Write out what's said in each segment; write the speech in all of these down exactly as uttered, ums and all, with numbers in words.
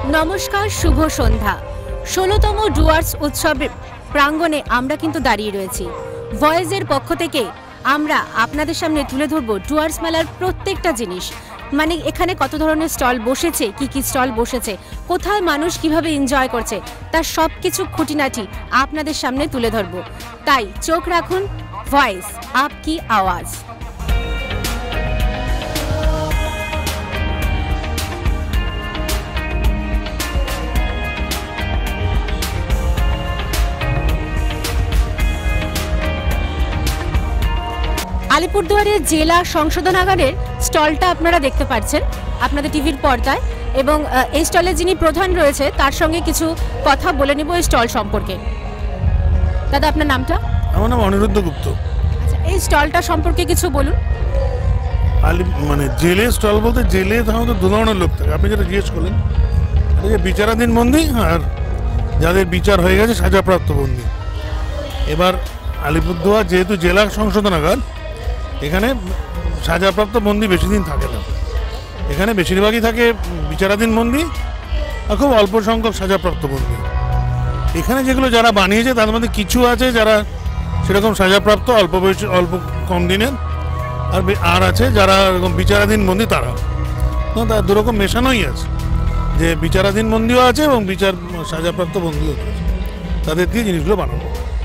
নমস্কার, শুভ সন্ধ্যা। ষোলোতম ডুয়ার্স উৎসবের প্রাঙ্গণে আমরা কিন্তু দাঁড়িয়ে রয়েছি। ভয়েসের পক্ষ থেকে আমরা আপনাদের সামনে তুলে ধরবো ডুয়ার্স মেলার প্রত্যেকটা জিনিস, মানে এখানে কত ধরনের স্টল বসেছে, কি কি স্টল বসেছে, কোথায় মানুষ কিভাবে এনজয় করছে, তার সব কিছু খুঁটিনাটি আপনাদের সামনে তুলে ধরবো। তাই চোখ রাখুন ভয়েস আপ কি আওয়াজ। আলিপুরদুয়ারের জেলা সংশোধনাগারের স্টলটা আপনারা দেখতে পাচ্ছেন আপনাদের টিভির পর্দায়, এবং এই স্টলের যিনি প্রধান রয়েছে তার সঙ্গে কিছু কথা বলে নেব এই স্টল সম্পর্কে। দাদা, আপনার নামটা? আমার নাম অনিরুদ্ধ গুপ্ত। আচ্ছা, এই স্টলটা সম্পর্কে কিছু বলুন। আলি মানে জেলে স্টল বলতে জেলে সাধারণত দু ধরনের লোক থাকে, আপনি যেটা জিজ্ঞেস করলেন, এটা বিচারাধীন বন্দী আর যাদের বিচার হয়ে গেছে সাজাপ্রাপ্ত বন্দী। এবার আলিপুরদুয়ার যেহেতু জেলা সংশোধনাগার, এখানে সাজাপ্রাপ্ত বন্দী বেশি দিন থাকে না, এখানে বেশিরভাগই থাকে বিচারাধীন বন্দী আর খুব অল্প সংখ্যক সাজাপ্রাপ্ত বন্দী। এখানে যেগুলো যারা বানিয়েছে তার মধ্যে কিছু আছে যারা সেরকম সাজাপ্রাপ্ত অল্প বয়স অল্প কম দিনের, আর আর আছে যারা এরকম বিচারাধীন বন্দী, তারা তার দুরকম মেশানোই আছে, যে বিচারাধীন বন্দীও আছে এবং বিচার সাজাপ্রাপ্ত বন্দীও আছে, তাদের দিয়ে জিনিসগুলো বানানো।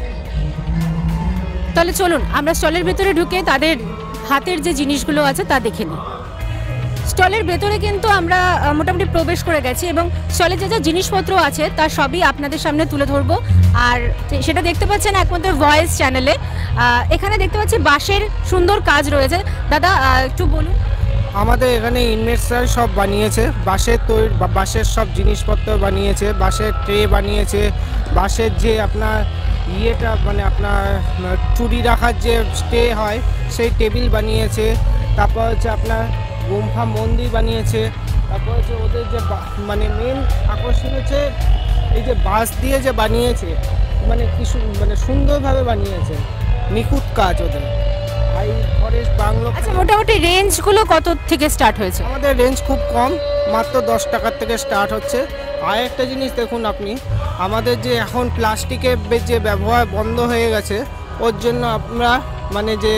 তাহলে চলুন আমরা স্টলের ভেতরে ঢুকে তাদের হাতের যে জিনিসগুলো আছে তা দেখে নিই। স্টলের ভেতরে কিন্তু আমরা মোটামুটি প্রবেশ করে গেছি এবং স্টলে যে যা জিনিসপত্র আছে তার সবই আপনাদের সামনে তুলে ধরবো। আর সেটা দেখতে পাচ্ছেন একমাত্র ভয়েস চ্যানেলে। এখানে দেখতে পাচ্ছি বাঁশের সুন্দর কাজ রয়েছে। দাদা, একটু বলুন। আমাদের এখানে ইনভেস্টার সব বানিয়েছে, বাঁশের তৈরি বাঁশের সব জিনিসপত্র বানিয়েছে, বাঁশের ট্রে বানিয়েছে, বাঁশের যে আপনার ইয়েটা মানে আপনার চুরি রাখার যে স্টে হয় সেই টেবিল বানিয়েছে, তারপর হচ্ছে আপনার গুম্ফা মন্দির বানিয়েছে, তারপর হচ্ছে ওদের যে মানে মেন আকর্ষণ হচ্ছে এই যে বাঁশ দিয়ে যে বানিয়েছে, মানে কিছু মানে সুন্দরভাবে বানিয়েছে, নিখুঁত কাজ ওদের। আর এই ফরেস্ট বাংলো। আচ্ছা, মোটামুটি রেঞ্জগুলো কত থেকে স্টার্ট হয়েছে? আমাদের রেঞ্জ খুব কম, মাত্র দশ টাকার থেকে স্টার্ট হচ্ছে। আর একটা জিনিস দেখুন আপনি, আমাদের যে এখন প্লাস্টিকের যে ব্যবহার বন্ধ হয়ে গেছে, ওর জন্য আমরা মানে যে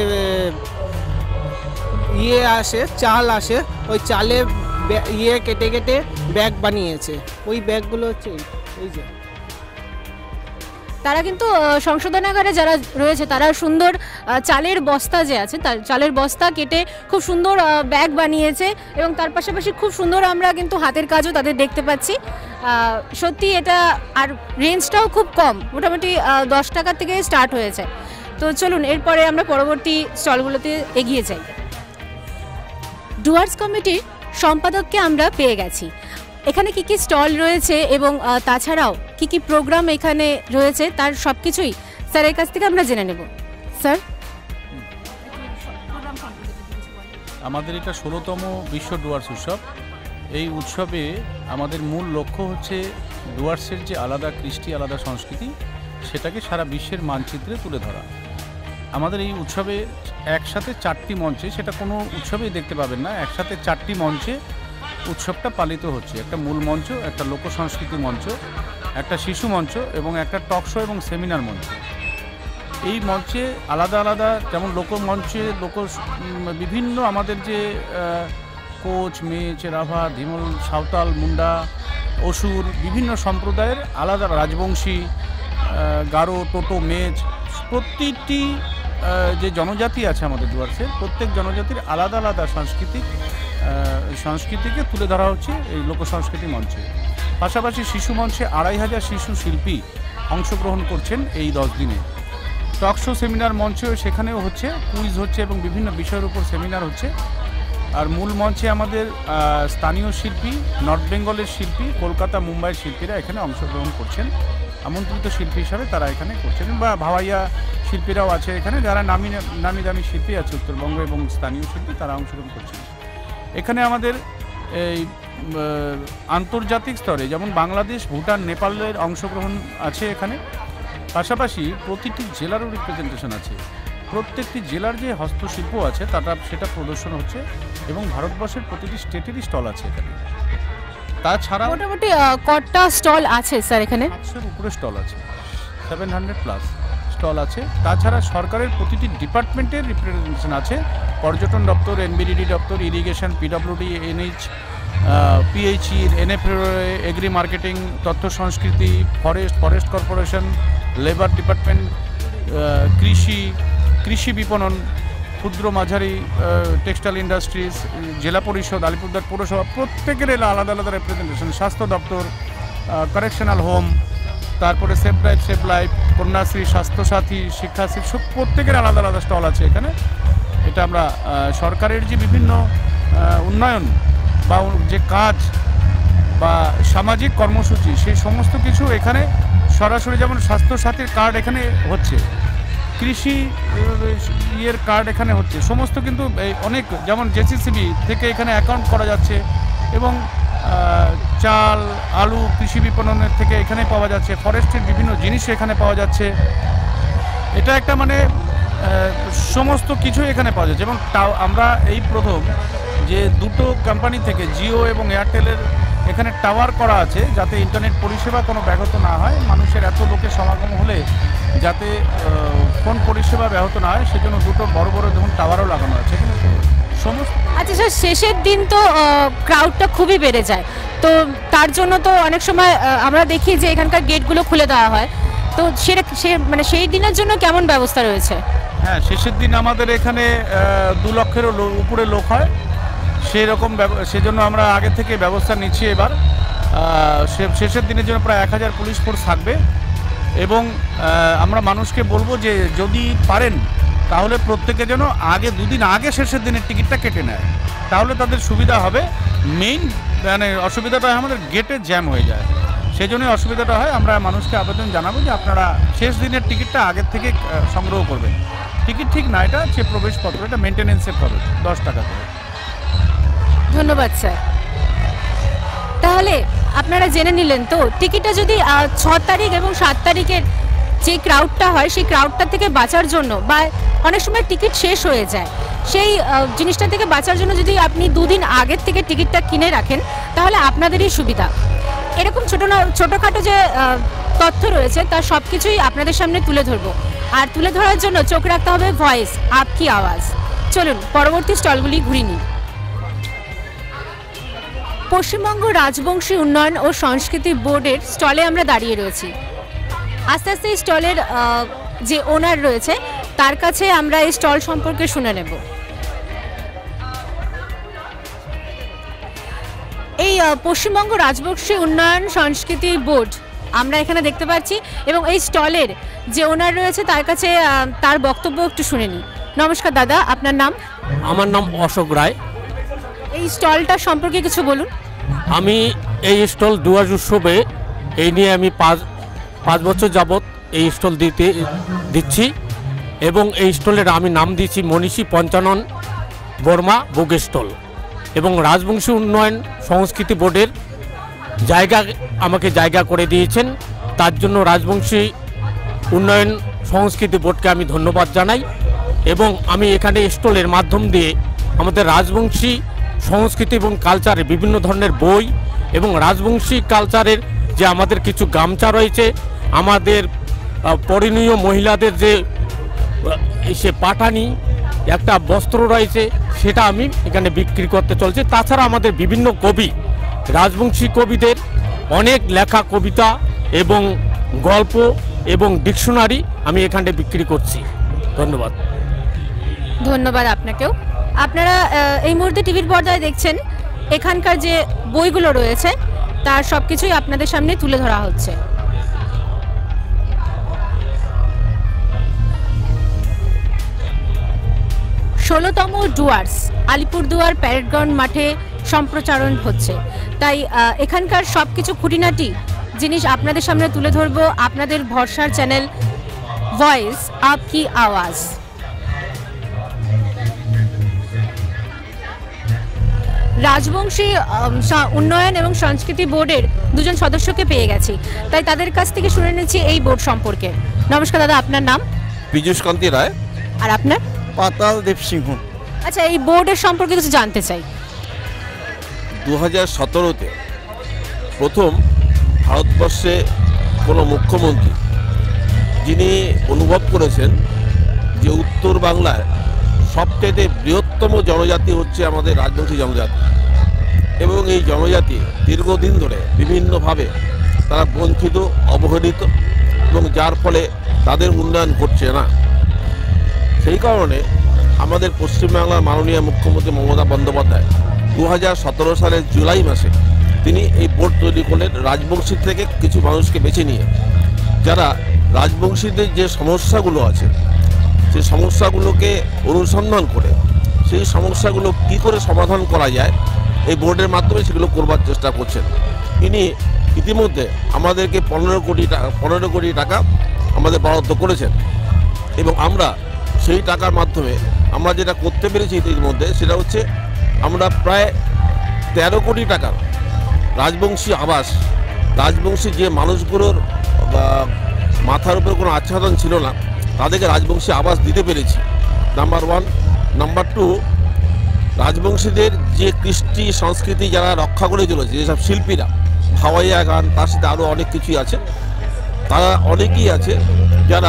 ইয়ে আসে চাল আসে, ওই চালে ইয়ে কেটে কেটে ব্যাগ বানিয়েছে। ওই ব্যাগগুলো হচ্ছে এই যে তারা কিন্তু সংশোধনাগারে যারা রয়েছে তারা সুন্দর চালের বস্তা যে আছে তার চালের বস্তা কেটে খুব সুন্দর ব্যাগ বানিয়েছে, এবং তার পাশাপাশি খুব সুন্দর আমরা কিন্তু হাতের কাজও তাদের দেখতে পাচ্ছি। সত্যি এটা, আর রেঞ্জটাও খুব কম, মোটামুটি দশ টাকা থেকে স্টার্ট হয়েছে। তো চলুন এরপরে আমরা পরবর্তী স্টলগুলোতে এগিয়ে যাই। ডুয়ার্স কমিটির সম্পাদককে আমরা পেয়ে গেছি। এখানে কি কি স্টল রয়েছে এবং তাছাড়াও কি কি প্রোগ্রাম এখানে রয়েছে তার সব কিছুই স্যারের কাছ থেকে আমরা জেনে নেব। স্যার, আমাদের এটা ষোলোতম বিশ্ব ডুয়ার্স উৎসব। এই উৎসবে আমাদের মূল লক্ষ্য হচ্ছে ডুয়ার্সের যে আলাদা কৃষ্টি, আলাদা সংস্কৃতি, সেটাকে সারা বিশ্বের মানচিত্রে তুলে ধরা। আমাদের এই উৎসবে একসাথে চারটি মঞ্চে, সেটা কোনো উৎসবেই দেখতে পাবেন না, একসাথে চারটি মঞ্চে উৎসবটা পালিত হচ্ছে। একটা মূল মঞ্চ, একটা লোক সংস্কৃতি মঞ্চ, একটা শিশু মঞ্চ এবং একটা টক শো এবং সেমিনার মঞ্চ। এই মঞ্চে আলাদা আলাদা, যেমন লোক মঞ্চে লোক বিভিন্ন আমাদের যে কোচ, মেচ, রাভা, ধিমল, সাঁওতাল, মুন্ডা, অসুর, বিভিন্ন সম্প্রদায়ের আলাদা, রাজবংশী, গারো, টোটো, মেচ, প্রতিটি যে জনজাতি আছে আমাদের ডুয়ার্সের, প্রত্যেক জনজাতির আলাদা আলাদা সাংস্কৃতিক সংস্কৃতিকে তুলে ধরা হচ্ছে এই লোকসংস্কৃতি মঞ্চে। পাশাপাশি শিশু মঞ্চে আড়াই হাজার শিশু শিল্পী অংশগ্রহণ করছেন এই দশ দিনে। টক শো সেমিনার মঞ্চেও সেখানেও হচ্ছে, কুইজ হচ্ছে এবং বিভিন্ন বিষয়ের উপর সেমিনার হচ্ছে। আর মূল মঞ্চে আমাদের স্থানীয় শিল্পী, নর্থ বেঙ্গলের শিল্পী, কলকাতা, মুম্বাইয়ের শিল্পীরা এখানে অংশগ্রহণ করছেন, আমন্ত্রিত শিল্পী হিসাবে তারা এখানে করছেন, বা ভাওয়াইয়া শিল্পীরাও আছে এখানে, যারা নামি নামি দামি শিল্পী আছে উত্তরবঙ্গ এবং স্থানীয় শিল্পী, তারা অংশগ্রহণ করছেন। এখানে আমাদের এই আন্তর্জাতিক স্তরে যেমন বাংলাদেশ, ভুটান, নেপালের অংশগ্রহণ আছে এখানে। পাশাপাশি প্রতিটি জেলারও রিপ্রেজেন্টেশন আছে, প্রত্যেকটি জেলার যে হস্তশিল্প আছে তাটা সেটা প্রদর্শন হচ্ছে, এবং ভারতবর্ষের প্রতিটি স্টেটেরই স্টল আছে এখানে। তাছাড়া মোটামুটি আহ, কটা স্টল আছে স্যার এখানে? সাতশোর উপরে স্টল আছে, সেভেন হান্ড্রেড প্লাস স্টল আছে। তাছাড়া সরকারের প্রতিটি ডিপার্টমেন্টের রিপ্রেজেন্টেশন আছে, পর্যটন দপ্তর, এনবিডিডি দপ্তর, irrigation, PWD, NH, PHE, NF, agri marketing, তথ্য সংস্কৃতি, forest, forest corporation, labour department, কৃষি, কৃষি বিপণন, ক্ষুদ্র মাঝারি টেক্সটাইল ইন্ডাস্ট্রিজ, জেলা পরিষদ, আলিপুরদুয়ার পৌরসভা, প্রত্যেকের আলাদা আলাদা রিপ্রেজেন্টেশন, স্বাস্থ্য দপ্তর, কারেকশনাল হোম, তারপরে safe drive safe life, Kanyashree, Swasthyasathi, Shikshashree, সব প্রত্যেকের আলাদা আলাদা স্টল আছে এখানে। এটা আমরা সরকারের যে বিভিন্ন উন্নয়ন বা যে কাজ বা সামাজিক কর্মসূচি, সেই সমস্ত কিছু এখানে সরাসরি, যেমন স্বাস্থ্যসাথীর কার্ড এখানে হচ্ছে, কৃষি ইয়ের কার্ড এখানে হচ্ছে, সমস্ত কিন্তু অনেক, যেমন জেসিসিবি থেকে এখানে অ্যাকাউন্ট করা যাচ্ছে, এবং চাল, আলু, কৃষি বিপণনের থেকে এখানে পাওয়া যাচ্ছে, ফরেস্টের বিভিন্ন জিনিস এখানে পাওয়া যাচ্ছে। এটা একটা মানে সমস্ত কিছু এখানে পাওয়া যাচ্ছে। এবং আমরা এই প্রথম যে দুটো কোম্পানি থেকে, জিও এবং এয়ারটেলের এখানে টাওয়ার করা আছে, যাতে ইন্টারনেট পরিষেবা কোনো ব্যাহত না হয়, মানুষের এত লোকের সমাগম হলে যাতে ফোন পরিষেবা ব্যাহত না হয়, সেজন্য দুটো বড় বড় যখন টাওয়ারও লাগানো আছে এখানে সমস্ত। আচ্ছা স্যার, শেষের দিন তো ক্রাউডটা খুবই বেড়ে যায়, তো তার জন্য তো অনেক সময় আমরা দেখি যে এখানকার গেটগুলো খুলে দেওয়া হয়, তো সেটা সে মানে সেই দিনের জন্য কেমন ব্যবস্থা রয়েছে? হ্যাঁ, শেষের দিন আমাদের এখানে দু লক্ষেরও উপরে লোক হয়, সেই রকম সেজন্য আমরা আগে থেকে ব্যবস্থা নিচ্ছি। এবার শেষের দিনের জন্য প্রায় এক হাজার পুলিশ ফোর্স থাকবে, এবং আমরা মানুষকে বলবো যে যদি পারেন তাহলে প্রত্যেকে যেন আগে দুদিন আগে শেষের দিনের টিকিটটা কেটে নেয়, তাহলে তাদের সুবিধা হবে। মেইন মানে অসুবিধাটা হয় আমাদের গেটে জ্যাম হয়ে যায়, সেই জন্যই অসুবিধাটা হয়। আমরা মানুষকে আবেদন জানাবো যে আপনারা শেষ দিনের টিকিটটা আগের থেকে সংগ্রহ করবেন। টিকিট ঠিক না, এটা হচ্ছে প্রবেশপত্র, এটা মেনটেনেন্সের খরচ দশ টাকা করে। ধন্যবাদ স্যার। তাহলে আপনারা জেনে নিলেন তো, টিকিটটা যদি ছ তারিখ এবং সাত তারিখের যে ক্রাউডটা হয়, সেই ক্রাউডটা থেকে বাঁচার জন্য, বা অনেক সময় টিকিট শেষ হয়ে যায়, সেই জিনিসটা থেকে বাঁচার জন্য যদি আপনি দুদিন আগের থেকে টিকিটটা কিনে রাখেন, তাহলে আপনাদেরই সুবিধা। এরকম ছোটো না ছোটোখাটো যে তথ্য রয়েছে, তার সব কিছুই আপনাদের সামনে তুলে ধরবো, আর তুলে ধরার জন্য চোখ রাখতে হবে ভয়েস আপ কি আওয়াজ। চলুন পরবর্তী স্টলগুলি ঘুরিয়ে নিই। পশ্চিমবঙ্গ রাজবংশী উন্নয়ন ও সংস্কৃতি বোর্ডের স্টলে আমরা দাঁড়িয়ে রয়েছি। আস্তে আস্তে এই স্টলের যে ওনার রয়েছে, তার কাছে আমরা এই স্টল সম্পর্কে শুনে নেব। এই পশ্চিমবঙ্গ রাজবংশী উন্নয়ন সংস্কৃতি বোর্ড আমরা এখানে দেখতে পাচ্ছি, এবং এই স্টলের যে ওনার রয়েছে তার কাছে তার বক্তব্য একটু শুনে নিই। নমস্কার দাদা, আপনার নাম? আমার নাম অশোক রায়। এই স্টলটার সম্পর্কে কিছু বলুন। আমি এই স্টল ডুয়ার্স উৎসবে এই নিয়ে আমি পাঁচ পাঁচ বছর যাবৎ এই স্টল দিতে দিচ্ছি, এবং এই স্টলের আমি নাম দিয়েছি মনীষী পঞ্চানন বর্মা বুক স্টল। এবং রাজবংশী উন্নয়ন সংস্কৃতি বোর্ডের জায়গা আমাকে জায়গা করে দিয়েছেন, তার জন্য রাজবংশী উন্নয়ন সংস্কৃতি বোর্ডকে আমি ধন্যবাদ জানাই। এবং আমি এখানে স্টলের মাধ্যম দিয়ে আমাদের রাজবংশী সংস্কৃতি এবং কালচারের বিভিন্ন ধরনের বই, এবং রাজবংশী কালচারের যে আমাদের কিছু গামছা রয়েছে, আমাদের পরিণীয় মহিলাদের যে সে পাঠানি একটা বস্ত্র রয়েছে, সেটা আমি এখানে বিক্রি করতে চলছে। তাছাড়া আমাদের বিভিন্ন কবি, রাজবংশী কবিদের অনেক লেখা কবিতা এবং গল্প এবং ডিকশনারি আমি এখানে বিক্রি করছি। ধন্যবাদ। ধন্যবাদ আপনাকেও। আপনারা এই মুহূর্তে টিভির পর্দায় দেখছেন, এখানকার যে বইগুলো রয়েছে তার সব কিছুই আপনাদের সামনে তুলে ধরা হচ্ছে। ষোলোতম ডুয়ার্স আলিপুরদুয়ার প্যারেড গ্রাউন্ড মাঠে সম্প্রচারণ হচ্ছে, তাই এখানকার সব কিছু খুঁটিনাটি জিনিস আপনাদের সামনে তুলে ধরবো আপনাদের ভরসার চ্যানেল ভয়েস আপ কি আওয়াজ। রাজবংশী উন্নয়ন এবং সংস্কৃতি বোর্ডের দুজন সদস্যকে পেয়ে গেছি, তাই তাদের কাছ থেকে শুনে নিচ্ছি এই বোর্ড সম্পর্কে। নমস্কার দাদা, আপনার নাম? পীযূষ কান্তি রায়। আর আপনার? পাতাল দেব সিংহ। আচ্ছা, এই বোর্ডের সম্পর্কে কিছু জানতে চাই। দু হাজার সতেরোতে প্রথম ভারতবর্ষে কোনো মুখ্যমন্ত্রী যিনি অনুভব করেছেন যে উত্তর বাংলায় সবচেয়ে বৃহত্তম জনজাতি হচ্ছে আমাদের রাজবংশী জনজাতি, এবং এই জনজাতি দীর্ঘদিন ধরে বিভিন্নভাবে তারা বঞ্চিত, অবহেলিত, এবং যার ফলে তাদের উন্নয়ন করছে না। সেই কারণে আমাদের পশ্চিমবাংলার মাননীয় মুখ্যমন্ত্রী মমতা বন্দ্যোপাধ্যায় দু হাজার সতেরো সালের জুলাই মাসে তিনি এই বোর্ড তৈরি করলেন রাজবংশী থেকে কিছু মানুষকে বেছে নিয়ে, যারা রাজবংশীদের যে সমস্যাগুলো আছে সেই সমস্যাগুলোকে অনুসন্ধান করে সেই সমস্যাগুলো কী করে সমাধান করা যায় এই বোর্ডের মাধ্যমে সেগুলো করবার চেষ্টা করছেন। তিনি ইতিমধ্যে আমাদেরকে পনেরো কোটি টাকা পনেরো কোটি টাকা আমাদের বরাদ্দ করেছেন, এবং আমরা সেই টাকার মাধ্যমে আমরা যেটা করতে পেরেছি ইতিমধ্যে সেটা হচ্ছে আমরা প্রায় তেরো কোটি টাকার রাজবংশী আবাস, রাজবংশী যে মানুষগুলোর মাথার উপর কোনো আচ্ছাদন ছিল না তাদেরকে রাজবংশী আবাস দিতে পেরেছি, নাম্বার ওয়ান। নাম্বার টু, রাজবংশীদের যে কৃষ্টি সংস্কৃতি যারা রক্ষা করে চলেছে, যেসব শিল্পীরা, ভাওয়াইয়া গান, তার সাথে আরও অনেক কিছুই আছে, তারা অনেকেই আছে যারা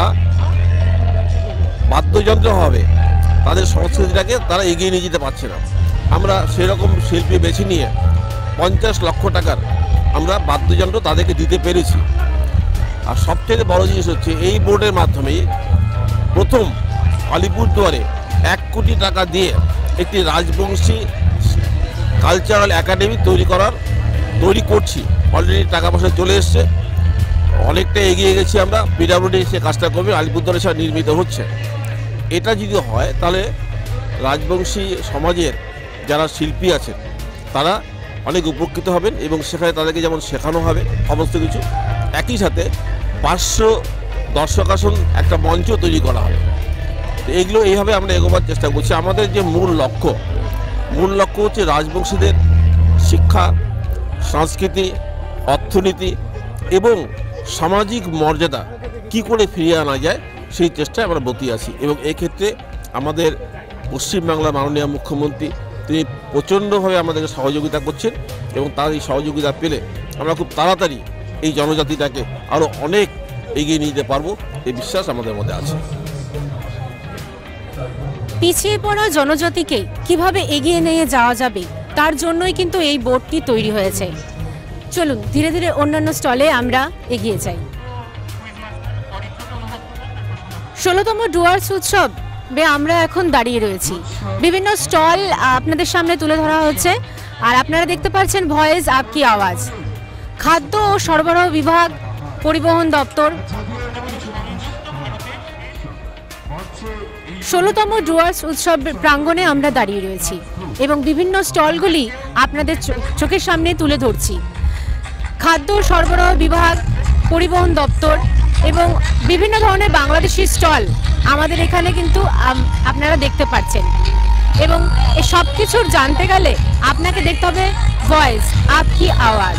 বাদ্যযন্ত্র হবে তাদের সংস্কৃতিটাকে তারা এগিয়ে নিয়ে যেতে পারছে না। আমরা সেরকম শিল্পী বেছে নিয়ে পঞ্চাশ লক্ষ টাকার আমরা বাদ্যযন্ত্র তাদেরকে দিতে পেরেছি। আর সবচেয়ে বড় জিনিস হচ্ছে এই বোর্ডের মাধ্যমেই প্রথম আলিপুরদুয়ারে এক কোটি টাকা দিয়ে একটি রাজবংশী কালচারাল একাডেমি তৈরি করার তৈরি করছি। অলরেডি টাকা পয়সা চলে এসছে, অনেকটা এগিয়ে গেছি আমরা। পিডাব্লিউডি সে কাজটা করবে, আলিপুরদুয়ারে সেটা নির্মিত হচ্ছে। এটা যদি হয় তাহলে রাজবংশী সমাজের যারা শিল্পী আছেন তারা অনেক উপকৃত হবেন, এবং সেখানে তাদেরকে যেমন শেখানো হবে সমস্ত কিছু, একই সাথে পাঁচশো দর্শক আসন একটা মঞ্চ তৈরি করা হবে। এইগুলো এইভাবে আমরা এগোবার চেষ্টা করছি। আমাদের যে মূল লক্ষ্য মূল লক্ষ্য হচ্ছে রাজবংশীদের শিক্ষা, সংস্কৃতি, অর্থনীতি এবং সামাজিক মর্যাদা কি করে ফিরিয়ে আনা যায় সেই চেষ্টায় আমরা ব্রতী আছি, এবং এক্ষেত্রে আমাদের পশ্চিমবাংলার মাননীয় মুখ্যমন্ত্রী তিনি প্রচণ্ডভাবে আমাদেরকে সহযোগিতা করছেন, এবং তার এই সহযোগিতা পেলে আমরা খুব তাড়াতাড়ি এই জনজাতিটাকে আরও অনেক এগিয়ে নিয়ে যেতে পারবো, এই বিশ্বাস আমাদের মধ্যে আছে। পিছিয়ে পড়া জনজাতিকে কিভাবে এগিয়ে নিয়ে যাওয়া যাবে তার জন্যই কিন্তু এই বোর্ডটি তৈরি হয়েছে। চলুন ধীরে ধীরে অন্যান্য স্টলে আমরা এগিয়ে যাই। ষোলোতম ডুয়ার্স উৎসব আমরা এখন দাঁড়িয়ে রয়েছি। বিভিন্ন স্টল আপনাদের সামনে তুলে ধরা হচ্ছে, আর আপনারা দেখতে পাচ্ছেন ভয়েস আপকি আওয়াজ, খাদ্য ও সরবরাহ বিভাগ, পরিবহন দপ্তর। ষোলোতম ডুয়ার্স উৎসব প্রাঙ্গণে আমরা দাঁড়িয়ে রয়েছি এবং বিভিন্ন স্টলগুলি আপনাদের চোখের সামনে তুলে ধরছি। খাদ্য সরবরাহ বিভাগ, পরিবহন দপ্তর এবং বিভিন্ন ধরনের বাংলাদেশি স্টল আমাদের এখানে কিন্তু আপনারা দেখতে পাচ্ছেন, এবং এই সব কিছুর জানতে গেলে আপনাকে দেখতে হবে ভয়েস আপকি আওয়াজ।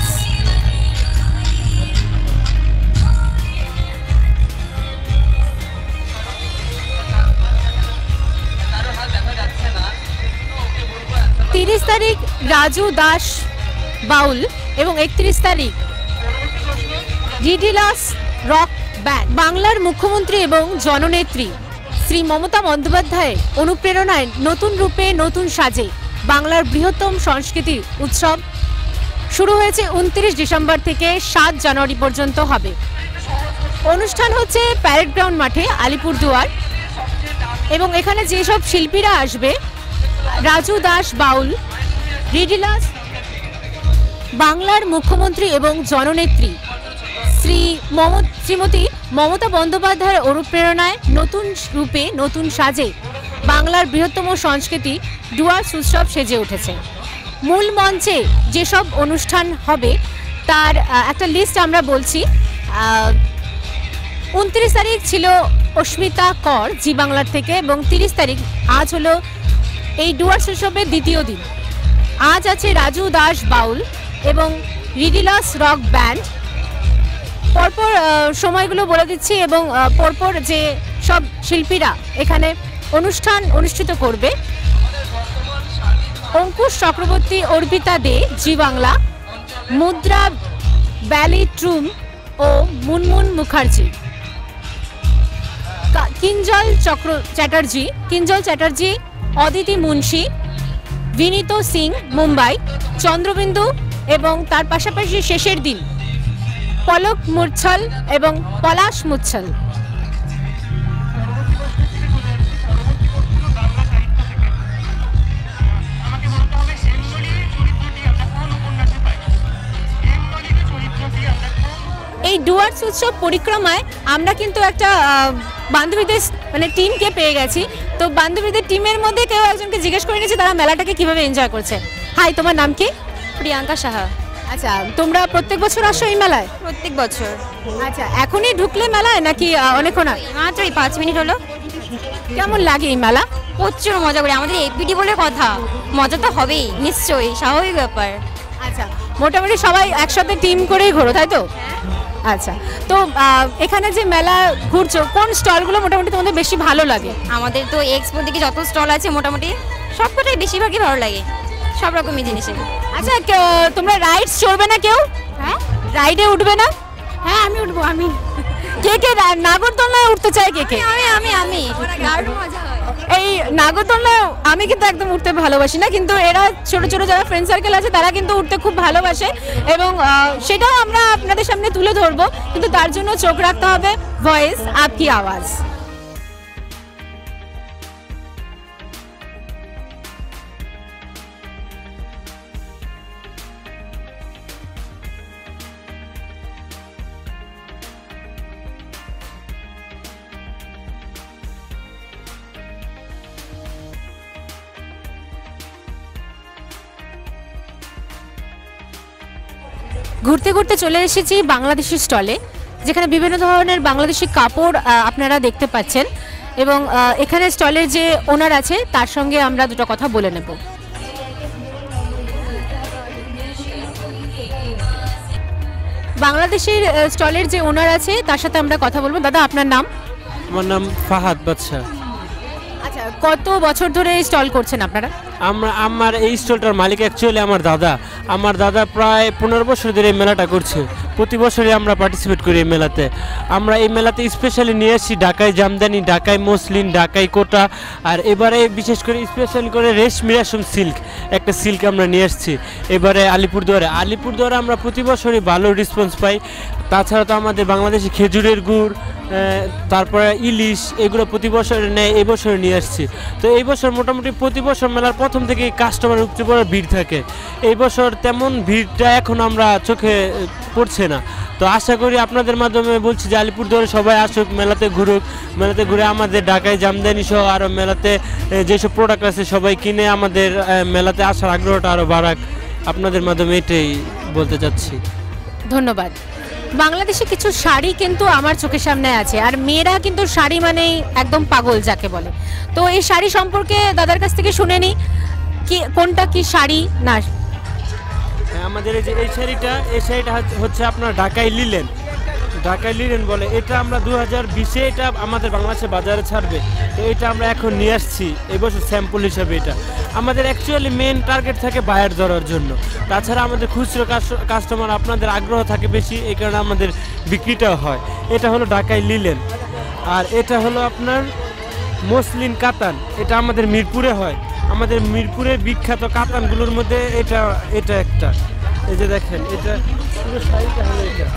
তিরিশ তারিখ রাজু দাস বাউল এবং একত্রিশ তারিখ রিডিলাস রক ব্যান্ড। বাংলার মুখ্যমন্ত্রী এবং জননেত্রী শ্রী মমতা বন্দ্যোপাধ্যায়ের অনুপ্রেরণায় নতুন রূপে নতুন সাজে বাংলার বৃহত্তম সংস্কৃতি উৎসব শুরু হয়েছে উনত্রিশ ডিসেম্বর থেকে সাত জানুয়ারি পর্যন্ত হবে। অনুষ্ঠান হচ্ছে প্যারেড গ্রাউন্ড মাঠে আলিপুরদুয়ার, এবং এখানে যেসব শিল্পীরা আসবে রাজু দাস বাউল, রিডিলাস, বাংলার মুখ্যমন্ত্রী এবং জননেত্রী শ্রী শ্রীমতী মমতা বন্দ্যোপাধ্যায়ের অনুপ্রেরণায় নতুন রূপে নতুন সাজে বাংলার বৃহত্তম সংস্কৃতি ডুয়ার্স উৎসব সেজে উঠেছে। মূল মঞ্চে যেসব অনুষ্ঠান হবে তার একটা লিস্ট আমরা বলছি। উনত্রিশ তারিখ ছিল অস্মিতা কর জি বাংলার থেকে, এবং তিরিশ তারিখ আজ হলো এই ডুয়ার্স উৎসবের দ্বিতীয় দিন। আজ আছে রাজু দাস বাউল এবং রিডিলাস রক ব্যান্ড। পরপর সময়গুলো বলে দিচ্ছি, এবং পরপর যে সব শিল্পীরা এখানে অনুষ্ঠান অনুষ্ঠিত করবে। অঙ্কুশ চক্রবর্তী, অর্পিতা দে জি বাংলা, মুদ্রা ব্যালি ট্রুম ও মুনমুন মুখার্জি। কা- কিঞ্জল চক্র চ্যাটার্জি কিঞ্জল চ্যাটার্জি, অদিতি মুন্সি, বিনীত সিং মুম্বাই, চন্দ্রবিন্দু এবং তার পাশাপাশি শেষের দিন পলক মুচ্ছল এবং পলাশ মুচ্ছল। এই ডুয়ার্স উৎসব পরিক্রমায় আমরা কিন্তু একটা আহ, বান্ধবীদের মানে টিমকে পেয়ে গেছি। তো বান্ধবীদের টিমের মধ্যে কেউ একজনকে জিজ্ঞেস করে নিয়েছি তারা মেলাটাকে কিভাবে এনজয় করছে। হাই, তোমার নাম কি? প্রিয়াঙ্কা সাহা। আচ্ছা, তোমরা প্রত্যেক বছর আসো এই মেলায়? প্রত্যেক বছর। আচ্ছা, এখনই ঢুকলে মেলায় নাকি আহ, অনেকক্ষণ আগে? মাত্র এই পাঁচ মিনিট হলো। কেমন লাগে এই মেলা? প্রচুর মজা করি, আমাদের এপিডি বলে কথা, মজা তো হবেই নিশ্চয়ই, স্বাভাবিক ব্যাপার। আচ্ছা, মোটামুটি সবাই একসাথে টিম করেই ঘোরো, তাই তো? আচ্ছা, তো আহ, এখানে যে মেলা ঘুরছো, কোন স্টলগুলো মোটামুটি তোমাদের বেশি ভালো লাগে? আমাদের তো এক্সপো দিকে যত স্টল আছে মোটামুটি সবকটাই বেশিরভাগই ভালো লাগে, সব রকমই জিনিসের। আচ্ছা, কে- তোমরা রাইডস চড়বে না কেউ? হ্যাঁ রাইডে উঠবে না? হ্যাঁ আমি উঠবো। আমি কে কে রা- নাগরদোলনায় উঠতে চায় কে কে? আমি আমি আমি দারুণ মজা হয়। এই নাগরদোলনায় আমি কিন্তু একদম উঠতে ভালোবাসি না, কিন্তু এরা ছোট ছোট যারা ফ্রেন্ড সার্কেল আছে তারা কিন্তু উঠতে খুব ভালোবাসে এবং আহ, সেটাও আমরা আপনাদের সামনে তুলে ধরবো, কিন্তু তার জন্য চোখ রাখতে হবে ভয়েস আপকি আওয়াজ। ঘুরতে ঘুরতে চলে এসেছি বাংলাদেশি স্টলে, যেখানে বিভিন্ন ধরনের বাংলাদেশি কাপড় আহ, আপনারা দেখতে পাচ্ছেন এবং আহ, এখানে স্টলের যে ওনার আছে তার সঙ্গে আমরা দুটো কথা বলে নেব। বাংলাদেশের আহ, স্টলের যে ওনার আছে তার সাথে আমরা কথা বলবো। দাদা, আপনার নাম? আমার নাম ফাহাদ বাদশা। আচ্ছা, কত বছর ধরে স্টল করছেন আপনারা? আমরা আমার এই স্টলটার মালিক অ্যাকচুয়ালি আমার দাদা। আমার দাদা প্রায় পনেরো বছর ধরে এই মেলাটা করছে। প্রতি বছরই আমরা পার্টিসিপেট করি এই মেলাতে। আমরা এই মেলাতে স্পেশালি নিয়ে আসছি ঢাকায় জামদানি, ঢাকায় মসলিন, ঢাকায় কোটা, আর এবারে বিশেষ করে স্পেশাল করে রেশমি রেশম সিল্ক একটা সিল্ক আমরা নিয়ে আসছি এবারে আলিপুরদুয়ারে। আলিপুরদুয়ারে আমরা প্রতি বছরই ভালো রেসপন্স পাই। তাছাড়া তো আমাদের বাংলাদেশি খেজুরের গুড়, তারপরে ইলিশ, এগুলো প্রতি বছর নেয়, এই বছর নিয়ে আসছি। তো এই বছর মোটামুটি প্রতি বছর মেলার প্রথম থেকে কাস্টমার উপচে পড়ার ভিড় থাকে। এই বছর তেমন ভিড়টা এখন আমরা চোখে পড়ছে না। তো আশা করি আপনাদের মাধ্যমে বলছি যে আলিপুরদুয়ারে সবাই আসুক, মেলাতে ঘুরুক, মেলাতে ঘুরে আমাদের ঢাকায় জামদানি সহ আরও মেলাতে যেসব প্রোডাক্ট আছে সবাই কিনে আমাদের মেলাতে আসার আগ্রহটা আরও বাড়াক। আপনাদের মাধ্যমে এটাই বলতে চাচ্ছি। ধন্যবাদ। বাংলাদেশে কিছু শাড়ি কিন্তু আমার চোখের সামনে আছে, আর মেয়েরা কিন্তু শাড়ি মানেই একদম পাগল যাকে বলে। তো এই শাড়ি সম্পর্কে দাদার কাছ থেকে শুনে নিই, কি কোনটা কি শাড়ি না। আমাদের এই যে এই শাড়িটা, এই শাড়িটা হচ্ছে আপনার ঢাকায় লিলেন, ঢাকায় লিলেন বলে। এটা আমরা দু হাজার বিশে এটা আমাদের বাংলাদেশে বাজারে ছাড়বে। তো এটা আমরা এখন নিয়ে আসছি এবছর স্যাম্পল হিসাবে। এটা আমাদের অ্যাকচুয়ালি মেন টার্গেট থাকে বায়ার ধরার জন্য। তাছাড়া আমাদের খুচরো কাস্টমার আপনাদের আগ্রহ থাকে বেশি, এই কারণে আমাদের বিক্রিটাও হয়। এটা হলো ঢাকায় লিলেন, আর এটা হলো আপনার মসলিন কাতান। এটা আমাদের মিরপুরে হয়। আমাদের মিরপুরের বিখ্যাত কাতানগুলোর মধ্যে এটা এটা একটা। এই যে দেখেন, এটা পুরো শাড়িটা হলো এটা।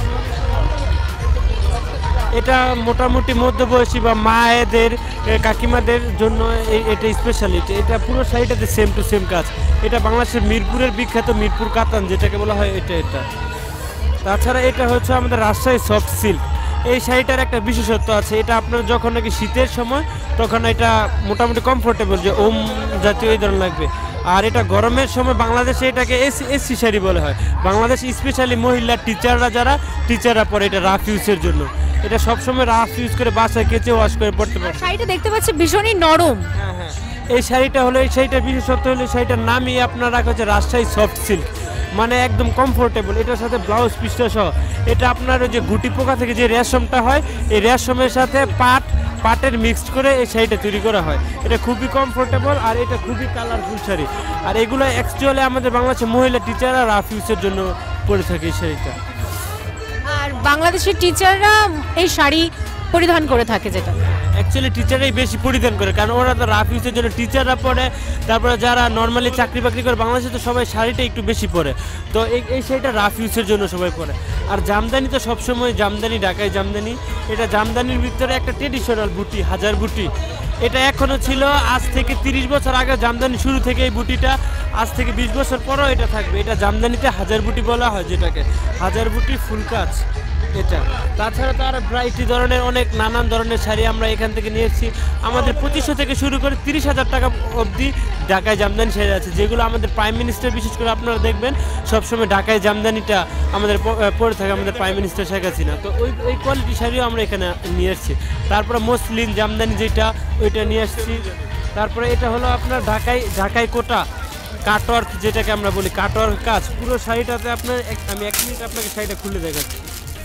এটা মোটামুটি মধ্যবয়সী বা মায়েদের, কাকিমাদের জন্য এটা স্পেশালিটি। এটা পুরো শাড়িটাতে সেম টু সেম কাজ। এটা বাংলাদেশের মিরপুরের বিখ্যাত মিরপুর কাতান যেটাকে বলা হয়, এটা এটা তাছাড়া এটা হচ্ছে আমাদের রাজশাহী সফট সিল্ক। এই শাড়িটার একটা বিশেষত্ব আছে। এটা আপনার যখন নাকি শীতের সময় তখন এটা মোটামুটি কমফোর্টেবল, যে ওম জাতীয় এই ধরনের লাগবে। আর এটা গরমের সময় বাংলাদেশে এটাকে এসি এসি শাড়ি বলা হয়। বাংলাদেশ স্পেশালি মহিলা টিচাররা যারা টিচাররা পরে এটা রাফ ইউজের জন্য। এটা সবসময় রাফ ইউজ করে বাসায় কেচে ওয়াশ করে পড়তে পারে। শাড়িটা দেখতে পাচ্ছি ভীষণই নরম। হ্যাঁ হ্যাঁ, এই শাড়িটা হলো, এই শাড়িটার বিশেষত্ব হলো শাড়িটার নামই আপনার রাখা হচ্ছে রাজশাহী সফট সিল্ক, মানে একদম কমফোর্টেবল। এটার সাথে ব্লাউজ পিসটা সহ। এটা আপনার ওই যে গুটি পোকা থেকে যে রেশমটা হয়, এই রেশমের সাথে পাট পাটের মিক্সড করে এই শাড়িটা তৈরি করা হয়। এটা খুবই কমফোর্টেবল আর এটা খুবই কালারফুল শাড়ি। আর এগুলো অ্যাকচুয়ালি আমাদের বাংলাদেশের মহিলা টিচাররা রাফ ইউজের জন্য পরে থাকে এই শাড়িটা। আর বাংলাদেশের টিচাররা এই শাড়ি পরিধান করে থাকে, যেটা অ্যাকচুয়ালি টিচাররাই বেশি পরিধান করে, কারণ ওরা তো রাফ ইউজের জন্য টিচাররা পরে, তারপরে যারা নর্মালি চাকরি বাকরি করে বাংলাদেশে তো সবাই শাড়িটা একটু বেশি পরে, তো এই এই শাড়িটা রাফ ইউজের জন্য সবাই পরে। আর জামদানি তো সবসময় জামদানি, ঢাকায় জামদানি, এটা জামদানির ভিতরে একটা ট্রেডিশনাল বুটি, হাজার বুটি। এটা এখনও ছিল, আজ থেকে তিরিশ বছর আগে জামদানি শুরু থেকে এই বুটিটা, আজ থেকে বিশ বছর পরেও এটা থাকবে। এটা জামদানিতে হাজার বুটি বলা হয়, যেটাকে হাজার বুটি ফুল কাজ এটা। তাছাড়া তো আরও ভ্যারাইটি ধরনের অনেক নানান ধরনের শাড়ি আমরা এখান থেকে নিয়ে এসেছি। আমাদের পঁচিশশো থেকে শুরু করে তিরিশ হাজার টাকা অবধি ঢাকায় জামদানি শাড়ি আছে, যেগুলো আমাদের প্রাইম মিনিস্টার, বিশেষ করে আপনারা দেখবেন সবসময় ঢাকায় জামদানিটা আমাদের পরে থাকে আমাদের প্রাইম মিনিস্টার শেখ হাসিনা। তো ওই ওই কোয়ালিটি শাড়িও আমরা এখানে নিয়ে এসেছি। তারপরে মসলিন জামদানি যেটা, ওইটা নিয়ে আসছি। তারপরে এটা হলো আপনার ঢাকায় ঢাকায় কোটা কাটওয়ার্ক, যেটাকে আমরা বলি কাটওয়ার্ক কাজ। পুরো শাড়িটাতে আপনার আমি এক মিনিট আপনাকে শাড়িটা খুলে দেখাচ্ছি।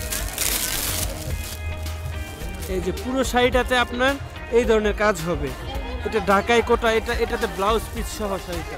এই যে পুরো শাড়িটাতে আপনার এই ধরনের কাজ হবে, এটা ঢাকায় কোটা, এটা এটাতে ব্লাউজ পিস সহ শাড়িটা।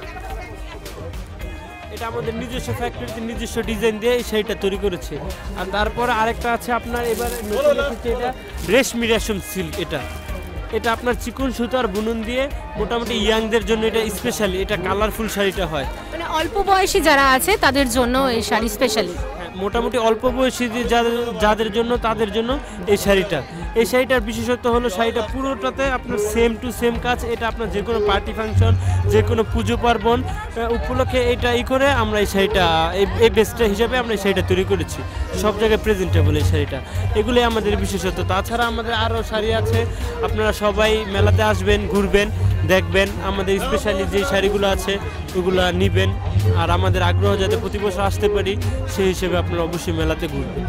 এটা আমাদের নিজস্ব ফ্যাক্টরিতে নিজস্ব ডিজাইন দিয়ে এই শাড়িটা তৈরি করেছে। আর তারপরে আরেকটা আছে আপনার এবার নতুন এসেছে, এটা রেশমি রেশম সিল্ক। এটা এটা আপনার চিকন সুতার বুনন দিয়ে মোটামুটি ইয়াংদের জন্য এটা স্পেশালি, এটা কালারফুল শাড়িটা হয়, মানে অল্প বয়সী যারা আছে তাদের জন্য এই শাড়ি স্পেশালি। মোটামুটি অল্প বয়সী যাদের যাদের জন্য তাদের জন্য এই শাড়িটা। এই শাড়িটার বিশেষত্ব হলো শাড়িটা পুরোটাতে আপনার সেম টু সেম কাজ। এটা আপনার যে কোনো পার্টি ফাংশন, যে কোনো পুজো পার্বণ উপলক্ষে এটা ই করে আমরা এই শাড়িটা, এই বেস্টটা হিসাবে আমরা এই শাড়িটা তৈরি করেছি। সব জায়গায় প্রেজেন্টেবল এই শাড়িটা, এগুলোই আমাদের বিশেষত্ব। তাছাড়া আমাদের আরও শাড়ি আছে, আপনারা সবাই মেলাতে আসবেন, ঘুরবেন, দেখবেন আমাদের স্পেশালি যে শাড়িগুলো আছে ওগুলো নিবেন। আর আমাদের আগ্রহ যাতে প্রতি বছর আসতে পারি সেই হিসেবে আপনারা অবশ্যই মেলাতে ঘুরবেন।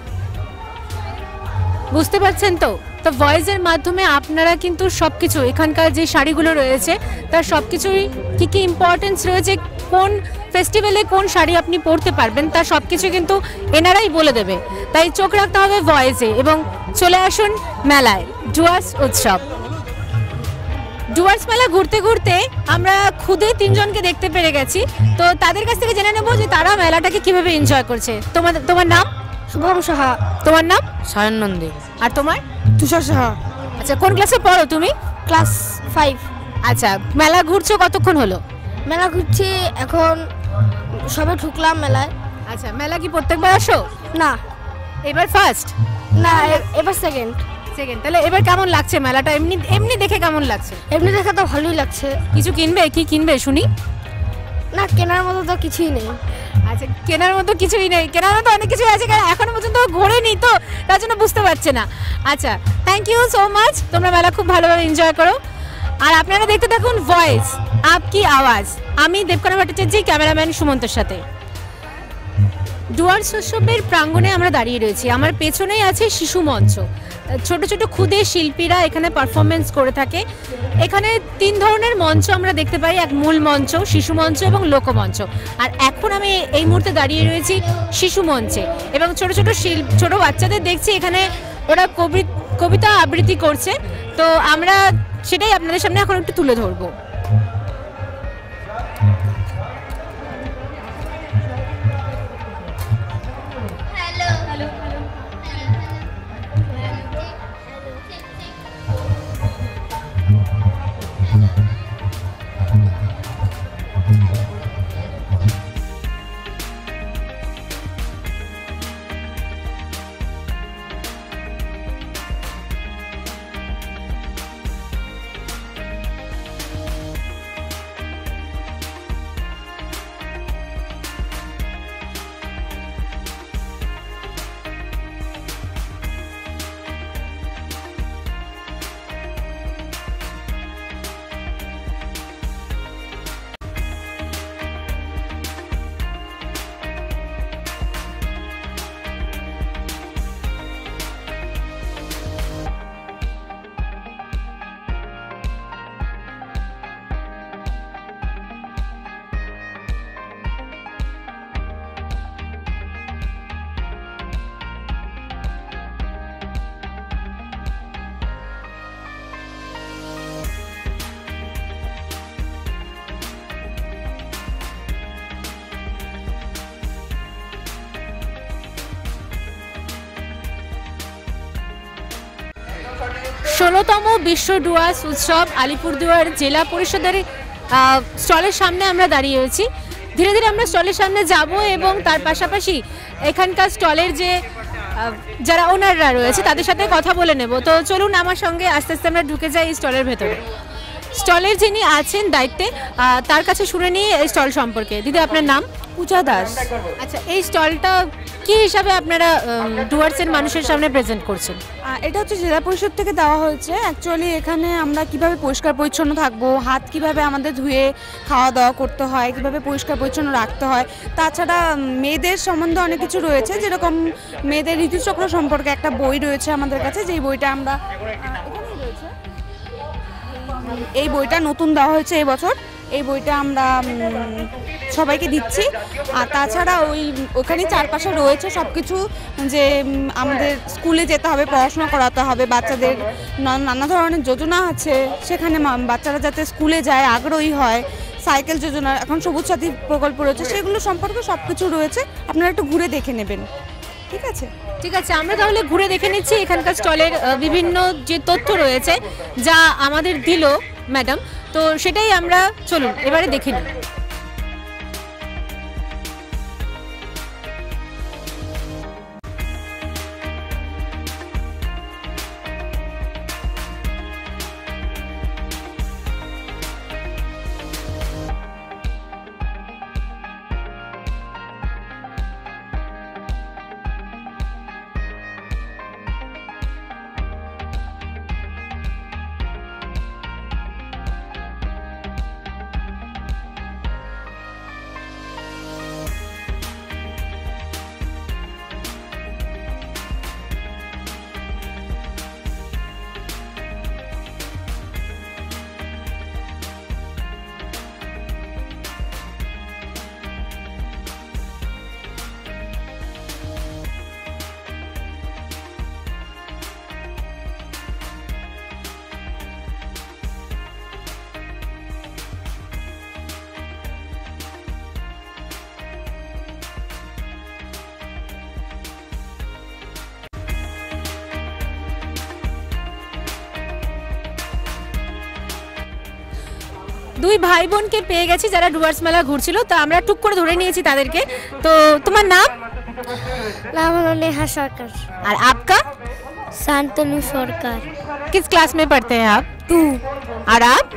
বুঝতে পারছেন তো তো ভয়েসের মাধ্যমে আপনারা কিন্তু সবকিছু এখানকার যে শাড়িগুলো রয়েছে তার সবকিছুই কি কি ইম্পর্টেন্স রয়েছে, কোন ফেস্টিভ্যালে কোন শাড়ি আপনি পরতে পারবেন, তার সবকিছু কিন্তু এনারাই বলে দেবে। তাই চোখ রাখতে হবে ভয়েসে এবং চলে আসুন মেলায়, ডুয়ার্স উৎসব। ডুয়ার্স মেলা ঘুরতে ঘুরতে আমরা খুদে তিনজনকে দেখতে পেরে গেছি, তো তাদের কাছ থেকে জেনে নেবো যে তারা মেলাটাকে কিভাবে এনজয় করছে। তোমার তোমার নাম? শুভম সাহা। তোমার নাম? সায়ন নন্দী। আর তোমার? তুষার সাহা। আচ্ছা, কোন ক্লাসে পড়ো তুমি? Class five. আচ্ছা, মেলা ঘুরছো কতক্ষণ হলো? মেলা ঘুরছি এখন, সবে ঢুকলাম মেলায়। আচ্ছা, মেলা কি প্রত্যেকবার আসো? না, এবার ফার্স্ট? না, এবার সেকেন্ড। সেকেন্ড। তাহলে এবার কেমন লাগছে মেলাটা? এমনি এমনি দেখে কেমন লাগছে? এমনি দেখে তো ভালোই লাগছে। কিছু কিনবে? কি কিনবে শুনি? না, কেনার মতো তো কিছুই নেই। আচ্ছা, কেনার মতো কিছুই নেই। কেনার মতো অনেক কিছুই আছে, কারণ এখনো পর্যন্ত ঘোরেনি তো, তার জন্য বুঝতে পারছে না। আচ্ছা, থ্যাংক ইউ সো মাচ। তোমরা মেলা খুব ভালোভাবে এনজয় করো। আর আপনারা দেখতে থাকুন ভয়েস আপকি আওয়াজ। আমি দেবকনা ভট্টাচার্য, ক্যামেরাম্যান সুমন্তর সাথে। ডুয়ার্স উৎসবের প্রাঙ্গণে আমরা দাঁড়িয়ে রয়েছি। আমার পেছনেই আছে শিশু মঞ্চ। ছোট ছোট ক্ষুদে শিল্পীরা এখানে পারফরমেন্স করে থাকে। এখানে তিন ধরনের মঞ্চ আমরা দেখতে পাই, এক মূল মঞ্চ, শিশু মঞ্চ এবং লোকমঞ্চ। আর এখন আমি এই মুহূর্তে দাঁড়িয়ে রয়েছি শিশু মঞ্চে এবং ছোট ছোট শিল্প ছোট বাচ্চাদের দেখছি এখানে, ওরা কবিতা আবৃত্তি করছে। তো আমরা সেটাই আপনাদের সামনে এখন একটু তুলে ধরবো। ষোলোতম বিশ্ব ডুয়ার্স উৎসব আলিপুরদুয়ার জেলা পরিষদের আহ, স্টলের সামনে আমরা দাঁড়িয়ে রয়েছি। ধীরে ধীরে আমরা স্টলের সামনে যাব এবং তার পাশাপাশি এখানকার স্টলের যে আহ, যারা ওনাররা রয়েছে তাদের সাথে কথা বলে নেব। তো চলুন আমার সঙ্গে আস্তে আস্তে আমরা ঢুকে যাই এই স্টলের ভেতরে। স্টলের যিনি আছেন দায়িত্বে আহ, তার কাছে শুনে নিই এই স্টল সম্পর্কে। দিদি, আপনার নাম? পূজা দাস। আচ্ছা, এই স্টলটা কি হিসাবে আপনারা ডুয়ার্সের মানুষের সামনে প্রেজেন্ট করছেন? আহ, এটা হচ্ছে জেলা পরিষদ থেকে দেওয়া হয়েছে। অ্যাকচুয়ালি এখানে আমরা কিভাবে পরিষ্কার পরিচ্ছন্ন থাকবো, হাত কিভাবে আমাদের ধুয়ে খাওয়া দাওয়া করতে হয়, কিভাবে পরিষ্কার পরিচ্ছন্ন রাখতে হয়, তাছাড়া উম, মেয়েদের সম্বন্ধে অনেক কিছু রয়েছে, যেরকম মেয়েদের ঋতুচক্র সম্পর্কে একটা বই রয়েছে আমাদের কাছে, যেই বইটা আমরা আহ, এখানেই রয়েছে। এই বইটা নতুন দেওয়া হয়েছে এই বছর। এই বইটা আমরা উম, সবাইকে দিচ্ছি। আর তাছাড়া ওই ওখানে চারপাশে রয়েছে সব কিছু, যে উম, আমাদের স্কুলে যেতে হবে, পড়াশোনা করাতে হবে, বাচ্চাদের না- নানা ধরনের যোজনা আছে সেখানে, মা- বাচ্চারা যাতে স্কুলে যায়, আগ্রহী হয়। সাইকেল যোজনা, এখন সবুজ সাথী প্রকল্প রয়েছে, সেগুলো সম্পর্কে সব কিছু রয়েছে। আপনারা একটু ঘুরে দেখে নেবেন, ঠিক আছে? ঠিক আছে, আমরা তাহলে ঘুরে দেখে নিচ্ছি এখানকার স্টলের আহ, বিভিন্ন যে তথ্য রয়েছে যা আমাদের দিল ম্যাডাম। তো সেটাই আমরা, চলুন এবারে দেখে নিই। দুই ভাই বোনকে পেয়ে গেছি যারা ডুয়ার্স মেলা ঘুরছিল, তো আমরা টুক করে ধরে নিয়েছি তাদেরকে। তো তোমার নাম? नाम हलो नेहा सरकार। और आपका? शांतनु सरकार। किस क्लास में पढ़ते हैं आप? टू। और आप?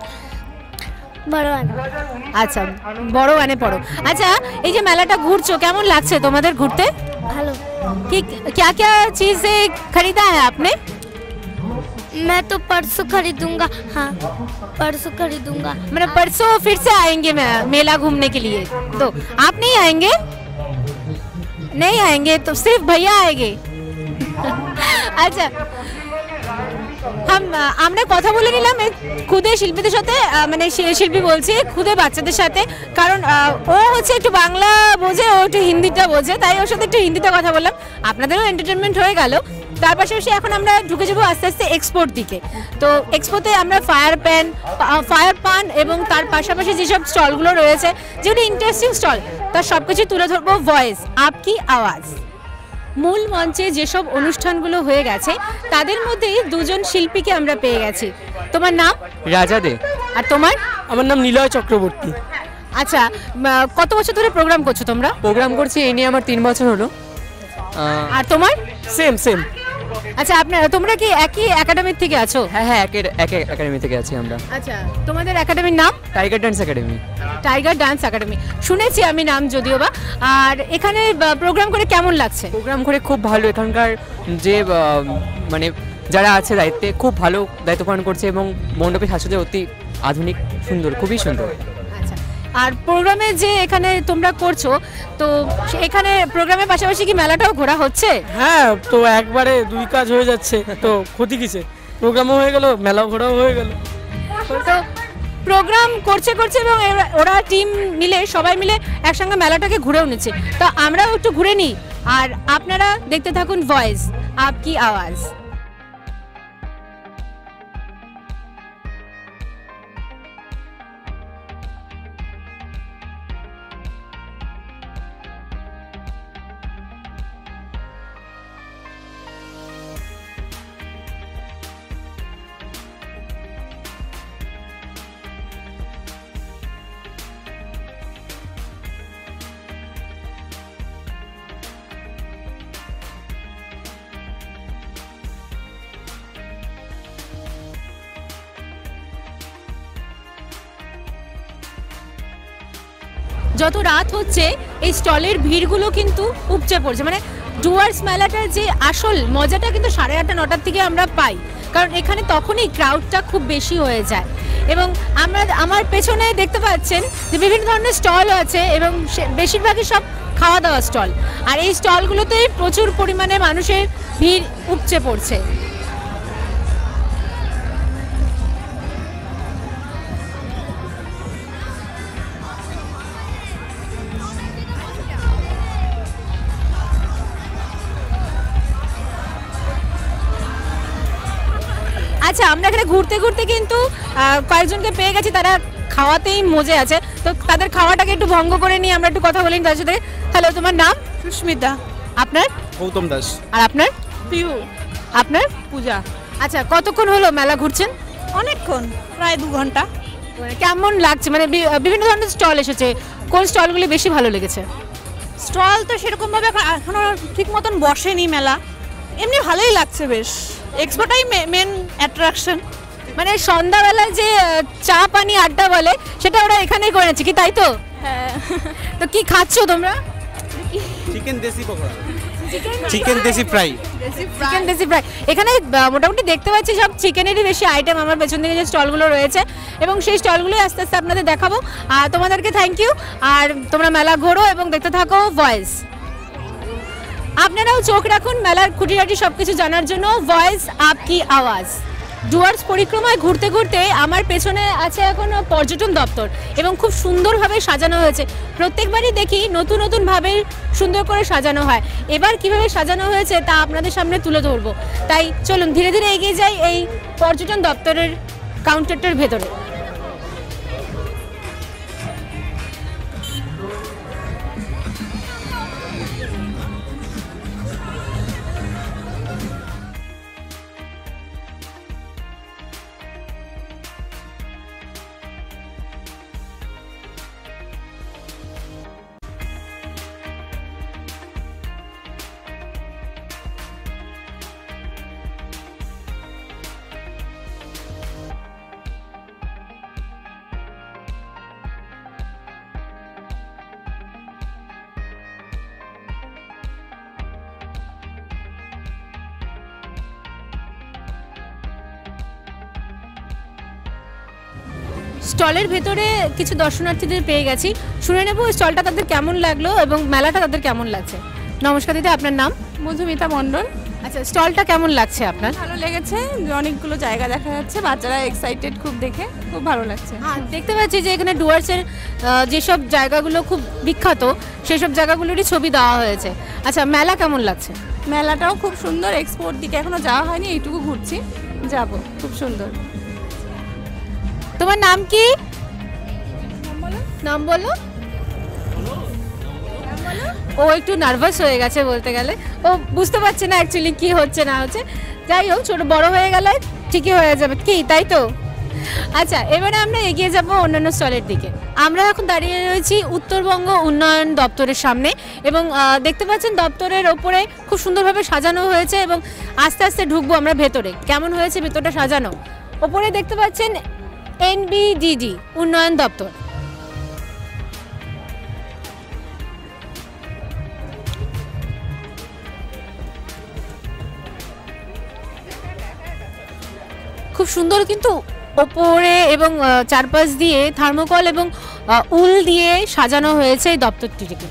बड़वान। আচ্ছা, বড় ওয়ানে পড়ো। আচ্ছা, এই যে মেলাটা ঘুরছো কেমন লাগছে তোমাদের ঘুরতে? हेलो। कि क्या क्या चीजें खरीदा है आपने? मैं तो परसों खरीदूंगा। हाँ, परसों खरीदूंगा। मतलब परसों फिर से आएंगे मे- मेला घूमने के लिए? तो आप नहीं आएंगे? नहीं आएंगे तो सिर्फ भैया आएंगे। अच्छा, हम আমরা কথা বলে নিলাম এই খুদে শিল্পীদের সাথে, আহ, মানে সে শিল্পী বলছি খুদে বাচ্চাদের সাথে, কারণ আহ, ও হচ্ছে একটু বাংলা বোঝে, ও একটু হিন্দিটা বোঝে, তাই ওর সাথে একটু হিন্দিতে কথা বললাম। আপনাদেরও এন্টারটেনমেন্ট হয়ে গেল। তার পাশাপাশি এখন আমরা ঢুকে যাবো আস্তে আস্তে এক্সপোর দিকে। তো এক্সপোতে আমরা ফায়ার প্যান, ফায়ার পান এবং তার পাশাপাশি যেসব স্টলগুলো রয়েছে যেগুলো ইন্টারেস্টিং স্টল, তার সব কিছু তুলে ধরবো ভয়েস আপকি আওয়াজ। মূল মঞ্চে যেসব অনুষ্ঠানগুলো হয়ে গেছে তাদের মধ্যেই দুজন শিল্পীকে আমরা পেয়ে গেছি। তোমার নাম? রাজা দে। আর তোমার? আমার নাম নিলয় চক্রবর্তী। আচ্ছা, আহ, কত বছর ধরে প্রোগ্রাম করছো তোমরা? প্রোগ্রাম করছি এই নিয়ে আমার তিন বছর হলো। আর তোমার? Same same. আচ্ছা, আপনারা তোমরা কি একই একাডেমি থেকে আছো? হ্যাঁ হ্যাঁ একের একে একাডেমি থেকে আছি আমরা। আচ্ছা, তোমাদের একাডেমির নাম? Tiger dance academy. Tiger dance academy, শুনেছি আমি নাম যদিও বা। আর এখানে প্রোগ্রাম করে কেমন লাগছে? প্রোগ্রাম করে খুব ভালো। এখানকার যে আহ, মানে যারা আছে দায়িত্বে খুব ভালো দায়িত্ব পালন করছে এবং মণ্ডপের সাজসজ্জা অতি আধুনিক, সুন্দর, খুবই সুন্দর। আচ্ছা, আর প্রোগ্রামে যে এখানে তোমরা করছো, তো এখানে প্রোগ্রামের পাশাপাশি কি মেলাটাও ঘোরা হচ্ছে? হ্যাঁ, তো একবারে দুই কাজ হয়ে যাচ্ছে, তো ক্ষতি কিসে? প্রোগ্রামও হয়ে গেল, মেলাও ঘোরাও হয়ে গেল। তো প্রোগ্রাম করছে করছে এবং এরা- ওরা টিম মিলে সবাই মিলে একসঙ্গে মেলাটাকে ঘুরেও নিচ্ছে। তো আমরাও একটু ঘুরে নিই, আর আপনারা দেখতে থাকুন ভয়েস আপকি আওয়াজ। যত রাত হচ্ছে এই স্টলের ভিড়গুলো কিন্তু উপচে পড়ছে। মানে ডুয়ার্স মেলাটার যে আসল মজাটা কিন্তু সাড়ে আটটা নটার থেকে আমরা পাই, কারণ এখানে তখনই ক্রাউডটা খুব বেশি হয়ে যায়। এবং আমরা আমার পেছনে দেখতে পাচ্ছেন যে বিভিন্ন ধরনের স্টল আছে এবং বেশিরভাগই সব খাওয়া দাওয়া স্টল, আর এই স্টলগুলোতে প্রচুর পরিমাণে মানুষের ভিড় উপচে পড়ছে। আচ্ছা, আমরা এখানে ঘুরতে ঘুরতে কিন্তু কয়েকজনকে পেয়ে গেছি, তারা খাওয়াতেই মজে আছে, তো তাদের খাওয়াটাকে একটু ভঙ্গ করে নিয়ে আমরা একটু কথা বলি তার সাথে। হ্যালো, তোমার নাম? সুস্মিতা। আপনার? গৌতম দাস। আর আপনার? পিউ। আপনার? পূজা। আচ্ছা, কতক্ষণ হলো মেলা ঘুরছেন? অনেকক্ষণ, প্রায় দু ঘন্টা। কেমন লাগছে? মানে বিভিন্ন ধরনের স্টল এসেছে, কোন স্টলগুলি বেশি ভালো লেগেছে? স্টল তো সেরকমভাবে এখনো ঠিক মতন বসেনি মেলা, এমনি ভালোই লাগছে বেশ। এক্সপোটাই মেন অ্যাট্রাকশন। মানে সন্ধ্যাবেলায় যে চা পানি আড্ডা বলে সেটা ওরা এখানেই করে নিচ্ছে কি, তাই তো? হ্যাঁ। তো কি খাচ্ছো তোমরা? চিকেন দেশি পকোড়া, চিকেন দেশি ফ্রাই। চিকেন দেশি ফ্রাই। এখানে মোটামুটি দেখতে পাচ্ছি সব চিকেনেরই বেশি আইটেম আমার পেছন দিকে যে স্টলগুলো রয়েছে, এবং সেই স্টলগুলোই আস্তে আস্তে আপনাদের দেখাবো। আর তোমাদেরকে থ্যাংক ইউ। আর তোমরা মেলা ঘোরো এবং দেখতে থাকো ভয়েস। আপনারাও চোখ রাখুন মেলার খুঁটিনাটি সব কিছু জানার জন্য। ভয়েস আপকি আওয়াজ। ডুয়ার্স পরিক্রমায় ঘুরতে ঘুরতে আমার পেছনে আছে এখন পর্যটন দপ্তর, এবং খুব সুন্দরভাবে সাজানো হয়েছে। প্রত্যেকবারই দেখি নতুন নতুনভাবে সুন্দর করে সাজানো হয়, এবার কিভাবে সাজানো হয়েছে তা আপনাদের সামনে তুলে ধরবো। তাই চলুন ধীরে ধীরে এগিয়ে যাই এই পর্যটন দপ্তরের কাউন্টারটার ভেতরে। স্টলের ভেতরে কিছু দর্শনার্থীদের পেয়ে গেছি, শুনে নেব স্টলটা তাদের কেমন লাগলো এবং মেলাটা তাদের কেমন লাগছে। নমস্কার দিদি, আপনার নাম? মধুমিতা মণ্ডল। আচ্ছা, স্টলটা কেমন লাগছে আপনার? ভালো লেগেছে, অনেকগুলো জায়গা দেখা যাচ্ছে, বাচ্চারা এক্সাইটেড খুব, দেখে খুব ভালো লাগছে। হ্যাঁ, দেখতে পাচ্ছি যে এখানে ডুয়ার্সের যেসব জায়গাগুলো খুব বিখ্যাত সেসব জায়গাগুলোরই ছবি দেওয়া হয়েছে। আচ্ছা, মেলা কেমন লাগছে? মেলাটাও খুব সুন্দর, এক্সপোর দিকে এখনো যাওয়া হয়নি, এইটুকু ঘুরছি, যাব, খুব সুন্দর। তোমার নাম কি? নাম বলো। ও একটু নার্ভাস হয়ে গেছে বলতে গেলে, ও বুঝতে পারছে না অ্যাকচুয়ালি কি হচ্ছে না হচ্ছে। যাই হোক, ছোট বড় হয়ে গেলে ঠিকই হয়ে যাবে, কি তাই তো? আচ্ছা, এবারে আমরা এগিয়ে যাব অন্যান্য স্টলের দিকে। আমরা এখন দাঁড়িয়ে রয়েছি উত্তরবঙ্গ উন্নয়ন দপ্তরের সামনে, এবং দেখতে পাচ্ছেন দপ্তরের ওপরে খুব সুন্দরভাবে সাজানো হয়েছে, এবং আস্তে আস্তে ঢুকবো আমরা ভেতরে। কেমন হয়েছে ভেতরটা সাজানো? ওপরে দেখতে পাচ্ছেন এনবিডিডি উন্নয়ন দপ্তর। খুব সুন্দর কিন্তু ওপরে এবং চারপাশ দিয়ে থার্মোকল এবং উল দিয়ে সাজানো হয়েছে এই দপ্তরটিকে।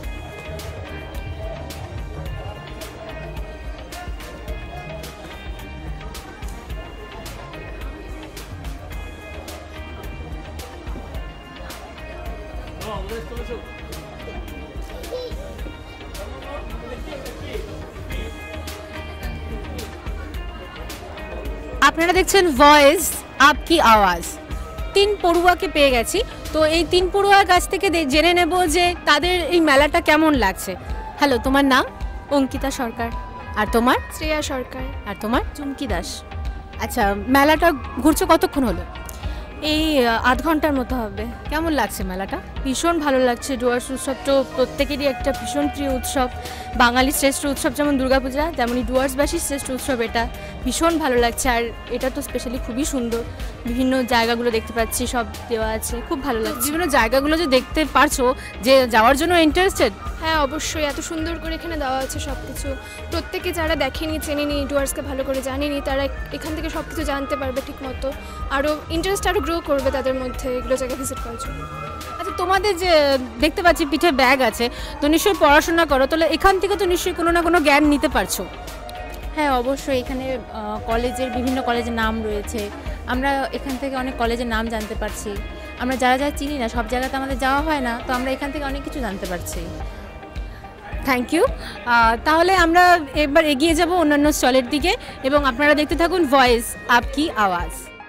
আপনারা দেখছেন ভয়েস আপকি আওয়াজ। তিন পড়ুয়াকে পেয়ে গেছি, তো এই তিন পড়ুয়ার কাছ থেকে জেনে নেব যে তাদের এই মেলাটা কেমন লাগছে। হ্যালো, তোমার নাম? অঙ্কিতা সরকার। আর তোমার? শ্রেয়া সরকার। আর তোমার? চুমকি দাস। আচ্ছা, মেলাটা ঘুরছো কতক্ষণ হলো? এই আধ ঘন্টার মতো হবে। কেমন লাগছে মেলাটা? ভীষণ ভালো লাগছে। ডুয়ার্স উৎসব তো প্রত্যেকেরই একটা ভীষণ প্রিয় উৎসব। বাঙালির শ্রেষ্ঠ উৎসব যেমন দুর্গাপূজা, তেমনই ডুয়ার্সবাসীর শ্রেষ্ঠ উৎসব এটা। ভীষণ ভালো লাগছে। আর এটা তো স্পেশালি খুবই সুন্দর, বিভিন্ন জায়গাগুলো দেখতে পাচ্ছি, সব দেওয়া আছে, খুব ভালো লাগছে। বিভিন্ন জায়গাগুলো যে দেখতে পারছো, যে যাওয়ার জন্য ইন্টারেস্টেড? হ্যাঁ অবশ্যই, এত সুন্দর করে এখানে দেওয়া আছে সব কিছু। প্রত্যেকে যারা দেখেনি, চেনেনি, ডুয়ার্সকে ভালো করে জানেনি, তারা এখান থেকে সব কিছু জানতে পারবে ঠিক মতো, আরও ইন্টারেস্ট আরও গ্রো করবে তাদের মধ্যে এগুলো জায়গায় ভিজিট করার জন্য। আচ্ছা, তোমাদের যে দেখতে পাচ্ছি পিঠে ব্যাগ আছে, তো নিশ্চয়ই পড়াশোনা করো, তাহলে এখান থেকে তো নিশ্চয়ই কোনো না কোনো জ্ঞান নিতে পারছো? হ্যাঁ অবশ্যই, এখানে কলেজের বিভিন্ন কলেজের নাম রয়েছে, আমরা এখান থেকে অনেক কলেজের নাম জানতে পারছি। আমরা যারা যারা চিনি না, সব জায়গাতে আমাদের যাওয়া হয় না, তো আমরা এখান থেকে অনেক কিছু জানতে পারছি। Thank you. তাহলে আমরা এবার এগিয়ে যাব অন্যান্য স্টলের দিকে, এবং আপনারা দেখতে থাকুন ভয়েস আপকি আওয়াজ।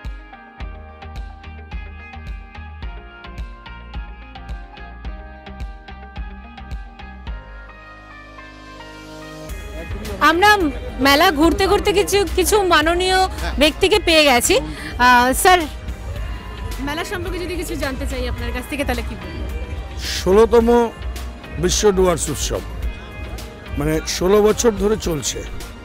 আমরা মেলা ঘুরতে ঘুরতে কিছু কিছু মাননীয় ব্যক্তিকে পেয়ে গেছি। স্যার, মেলা সম্পর্কে যদি কিছু জানতে চাই আপনার কাছ থেকে, তাহলে কি বলবেন? ষোলোতম বিশ্ব ডুয়ার্স উৎসব, মানে ষোলো বছর ধরে চলছে,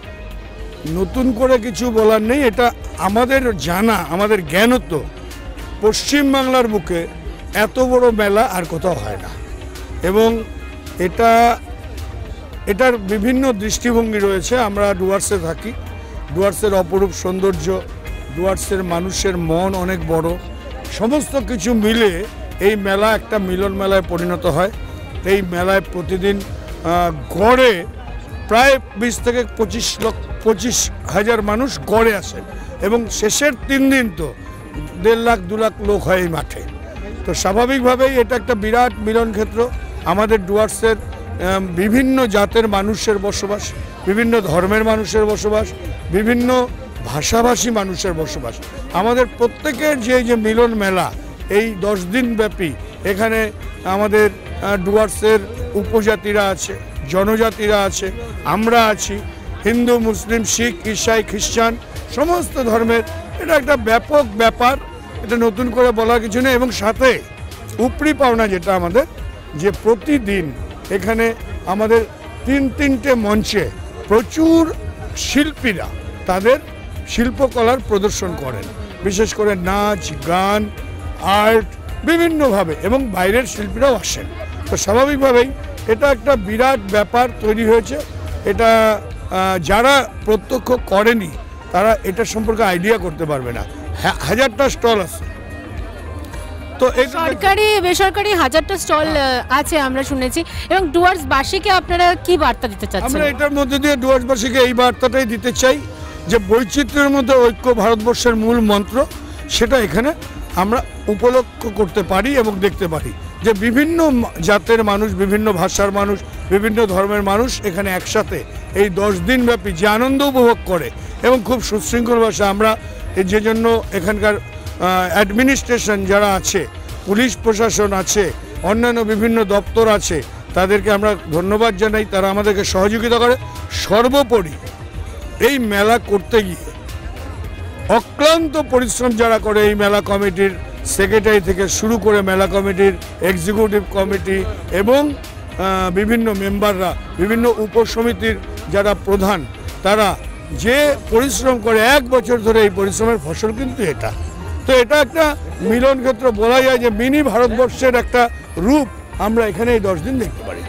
নতুন করে কিছু বলার নেই। এটা আমাদের জানা, আমাদের জ্ঞানত পশ্চিমবাংলার বুকে এত বড় মেলা আর কোথাও হয় না। এবং এটা এটার বিভিন্ন দৃষ্টিভঙ্গি রয়েছে। আমরা ডুয়ার্সে থাকি, ডুয়ার্সের অপরূপ সৌন্দর্য, ডুয়ার্সের মানুষের মন অনেক বড়, সমস্ত কিছু মিলে এই মেলা একটা মিলন মেলায় পরিণত হয়। এই মেলায় প্রতিদিন গড়ে প্রায় বিশ থেকে পঁচিশ লক্ষ পঁচিশ হাজার মানুষ গড়ে আসেন, এবং শেষের তিন দিন তো দেড় লাখ দু লাখ লোক হয় এই মাঠে। তো স্বাভাবিকভাবেই এটা একটা বিরাট মিলন ক্ষেত্র। আমাদের ডুয়ার্সের বিভিন্ন জাতের মানুষের বসবাস, বিভিন্ন ধর্মের মানুষের বসবাস, বিভিন্ন ভাষাভাষী মানুষের বসবাস। আমাদের প্রত্যেকের যে যে মিলন মেলা, এই দশ দিন ব্যাপী এখানে আমাদের ডুয়ার্সের উপজাতিরা আছে, জনজাতিরা আছে, আমরা আছি, হিন্দু, মুসলিম, শিখ, ইসাই, খ্রিস্টান, সমস্ত ধর্মের। এটা একটা ব্যাপক ব্যাপার, এটা নতুন করে বলার কিছু নেই। এবং সাথে উপরি পাওনা যেটা আমাদের, যে প্রতিদিন এখানে আমাদের তিন তিনটে মঞ্চে প্রচুর শিল্পীরা তাদের শিল্পকলার প্রদর্শন করেন, বিশেষ করে নাচ, গান, আর্ট বিভিন্নভাবে, এবং বাইরের শিল্পীরাও আসেন। তো স্বাভাবিকভাবেই এটা একটা বিরাট ব্যাপার তৈরি হয়েছে। এটা যারা প্রত্যক্ষ করেনি তারা এটা সম্পর্কে আইডিয়া করতে পারবে না। হাজারটা স্টল আছে, তো সরকারি বেসরকারি হাজারটা স্টল আছে আমরা শুনেছি। এবং ডুয়ার্সবাসীকে আপনারা কি বার্তা দিতে চাচ্ছেন? আমরা এটার মধ্যে দিয়ে ডুয়ার্সবাসীকে এই বার্তাটাই দিতে চাই যে বৈচিত্র্যের মধ্যে ঐক্য ভারতবর্ষের মূল মন্ত্র, সেটা এখানে আমরা উপলক্ষ করতে পারি এবং দেখতে পারি যে বিভিন্ন জাতের মানুষ, বিভিন্ন ভাষার মানুষ, বিভিন্ন ধর্মের মানুষ এখানে একসাথে এই দশ দিন ব্যাপী যে আনন্দ উপভোগ করে, এবং খুব সুশৃঙ্খল ভাষা। আমরা যে জন্য এখানকার অ্যাডমিনিস্ট্রেশন যারা আছে, পুলিশ প্রশাসন আছে, অন্যান্য বিভিন্ন দপ্তর আছে, তাদেরকে আমরা ধন্যবাদ জানাই, তারা আমাদেরকে সহযোগিতা করে। সর্বোপরি এই মেলা করতে গিয়ে অক্লান্ত পরিশ্রম যারা করে, এই মেলা কমিটির সেক্রেটারি থেকে শুরু করে মেলা কমিটির এক্সিকিউটিভ কমিটি এবং বিভিন্ন মেম্বাররা, বিভিন্ন উপসমিতির যারা প্রধান, তারা যে পরিশ্রম করে এক বছর ধরে, এই পরিশ্রমের ফসল কিন্তু এটা। তো এটা একটা মিলন ক্ষেত্র, বলা যায় যে মিনি ভারতবর্ষের একটা রূপ আমরা এখানে এই দশ দিন দেখতে পারি।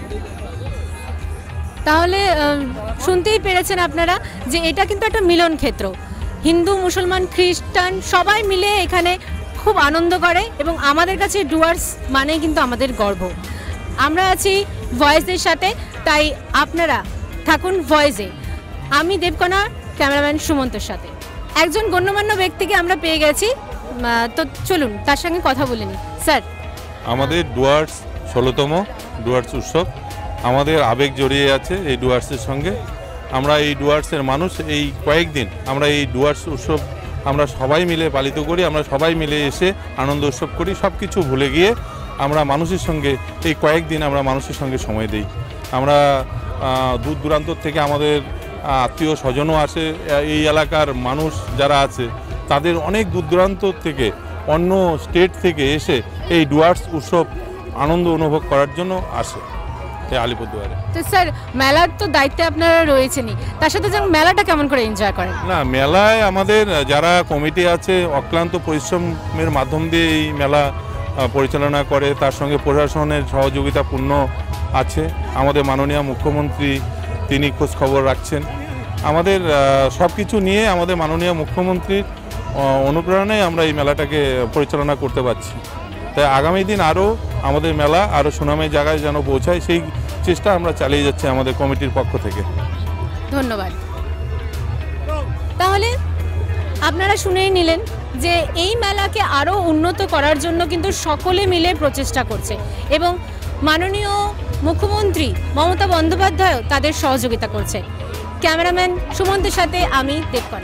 তাহলে শুনতেই পেরেছেন আপনারা যে এটা কিন্তু একটা মিলন ক্ষেত্র, হিন্দু, মুসলমান, খ্রিস্টান সবাই মিলে এখানে খুব আনন্দ করে, এবং আমাদের কাছে ডুয়ার্স মানেই কিন্তু আমাদের গর্ব। আমরা আছি ভয়েসের সাথে, তাই আপনারা থাকুন ভয়েসে। আমি দেবকণা, ক্যামেরাম্যান সুমন্তর সাথে। একজন গণ্যমান্য ব্যক্তিকে আমরা পেয়ে গেছি, তো চলুন তার সঙ্গে কথা বলে নিই। স্যার, আমাদের ডুয়ার্স ষোলোতম ডুয়ার্স উৎসব, আমাদের আবেগ জড়িয়ে আছে এই ডুয়ার্সের সঙ্গে। আমরা এই ডুয়ার্সের মানুষ, এই কয়েকদিন আমরা এই ডুয়ার্স উৎসব আমরা সবাই মিলে পালিত করি। আমরা সবাই মিলে এসে আনন্দ উৎসব করি, সব কিছু ভুলে গিয়ে আমরা মানুষের সঙ্গে এই কয়েকদিন আমরা মানুষের সঙ্গে সময় দিই। আমরা দূর দূরান্ত থেকে আমাদের আত্মীয় স্বজনও আসে, এই এলাকার মানুষ যারা আছে তাদের অনেক দূর দূরান্ত থেকে, অন্য স্টেট থেকে এসে এই ডুয়ার্স উৎসব আনন্দ অনুভব করার জন্য আসে। এই আলিপুরদুয়ারে। তো স্যার মেলার তো দায়িত্বে আপনারা রয়েছেনই, তার সাথে যেমন মেলাটা কেমন করে এনজয় করেন? না, মেলায় আমাদের যারা কমিটি আছে অক্লান্ত পরিশ্রমের মাধ্যম দিয়ে এই মেলা পরিচালনা করে, তার সঙ্গে প্রশাসনের সহযোগিতা পূর্ণ আছে। আমাদের মাননীয় মুখ্যমন্ত্রী তিনি খোঁজ খবর রাখছেন। আমাদের সব কিছু নিয়ে আমাদের মাননীয় মুখ্যমন্ত্রীর অনুপ্রেরণায় আমরা এই মেলাটাকে পরিচালনা করতে পারছি। তাই আগামী দিন আরও আমাদের মেলা আরও সুনামের জায়গায় যেন পৌঁছায় সেই চেষ্টা আমরা চালিয়ে যাচ্ছি আমাদের কমিটির পক্ষ থেকে। ধন্যবাদ। তাহলে আপনারা শুনেই নিলেন যে এই মেলাকে আরও উন্নত করার জন্য কিন্তু সকলে মিলে প্রচেষ্টা করছে এবং মাননীয় মুখ্যমন্ত্রী মমতা বন্দ্যোপাধ্যায়ও তাদের সহযোগিতা করছে। ক্যামেরাম্যান সুমন্তের সাথে আমি দেবকণা।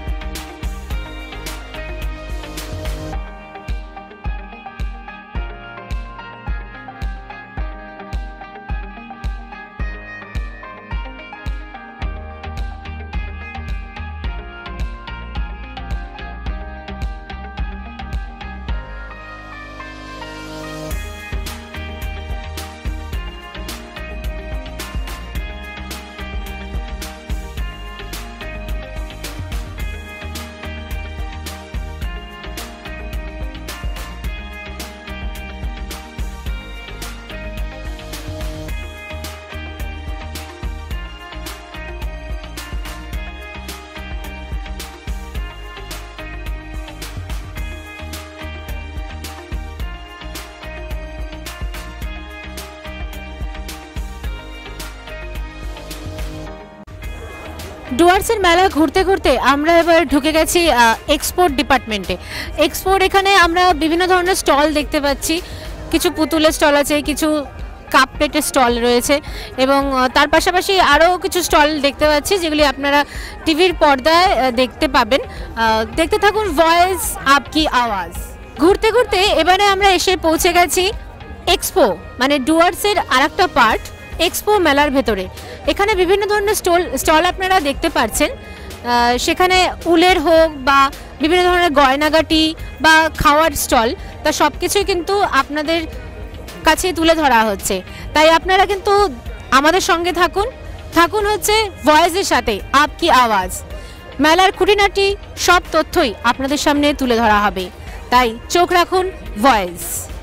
ডুয়ার্সের মেলা ঘুরতে ঘুরতে আমরা এবার ঢুকে গেছি এক্সপোর্ট ডিপার্টমেন্টে। এক্সপোর্ট এখানে আমরা বিভিন্ন ধরনের স্টল দেখতে পাচ্ছি, কিছু পুতুলের স্টল আছে, কিছু কাপ প্লেটের স্টল রয়েছে এবং তার পাশাপাশি আরও কিছু স্টল দেখতে পাচ্ছি যেগুলি আপনারা টিভির পর্দায় দেখতে পাবেন। দেখতে থাকুন ভয়েস আপকি আওয়াজ। ঘুরতে ঘুরতে এবারে আমরা এসে পৌঁছে গেছি এক্সপো মানে ডুয়ার্সের আর একটা পার্ট এক্সপো মেলার ভেতরে। এখানে বিভিন্ন ধরনের স্টল স্টল আপনারা দেখতে পাচ্ছেন, সেখানে উলের হোক বা বিভিন্ন ধরনের গয়নাগাটি বা খাওয়ার স্টল, তা সব কিছুই কিন্তু আপনাদের কাছে তুলে ধরা হচ্ছে। তাই আপনারা কিন্তু আমাদের সঙ্গে থাকুন থাকুন হচ্ছে ভয়েসের সাথে আপকি আওয়াজ। মেলার খুঁটিনাটি সব তথ্যই আপনাদের সামনে তুলে ধরা হবে, তাই চোখ রাখুন ভয়েস।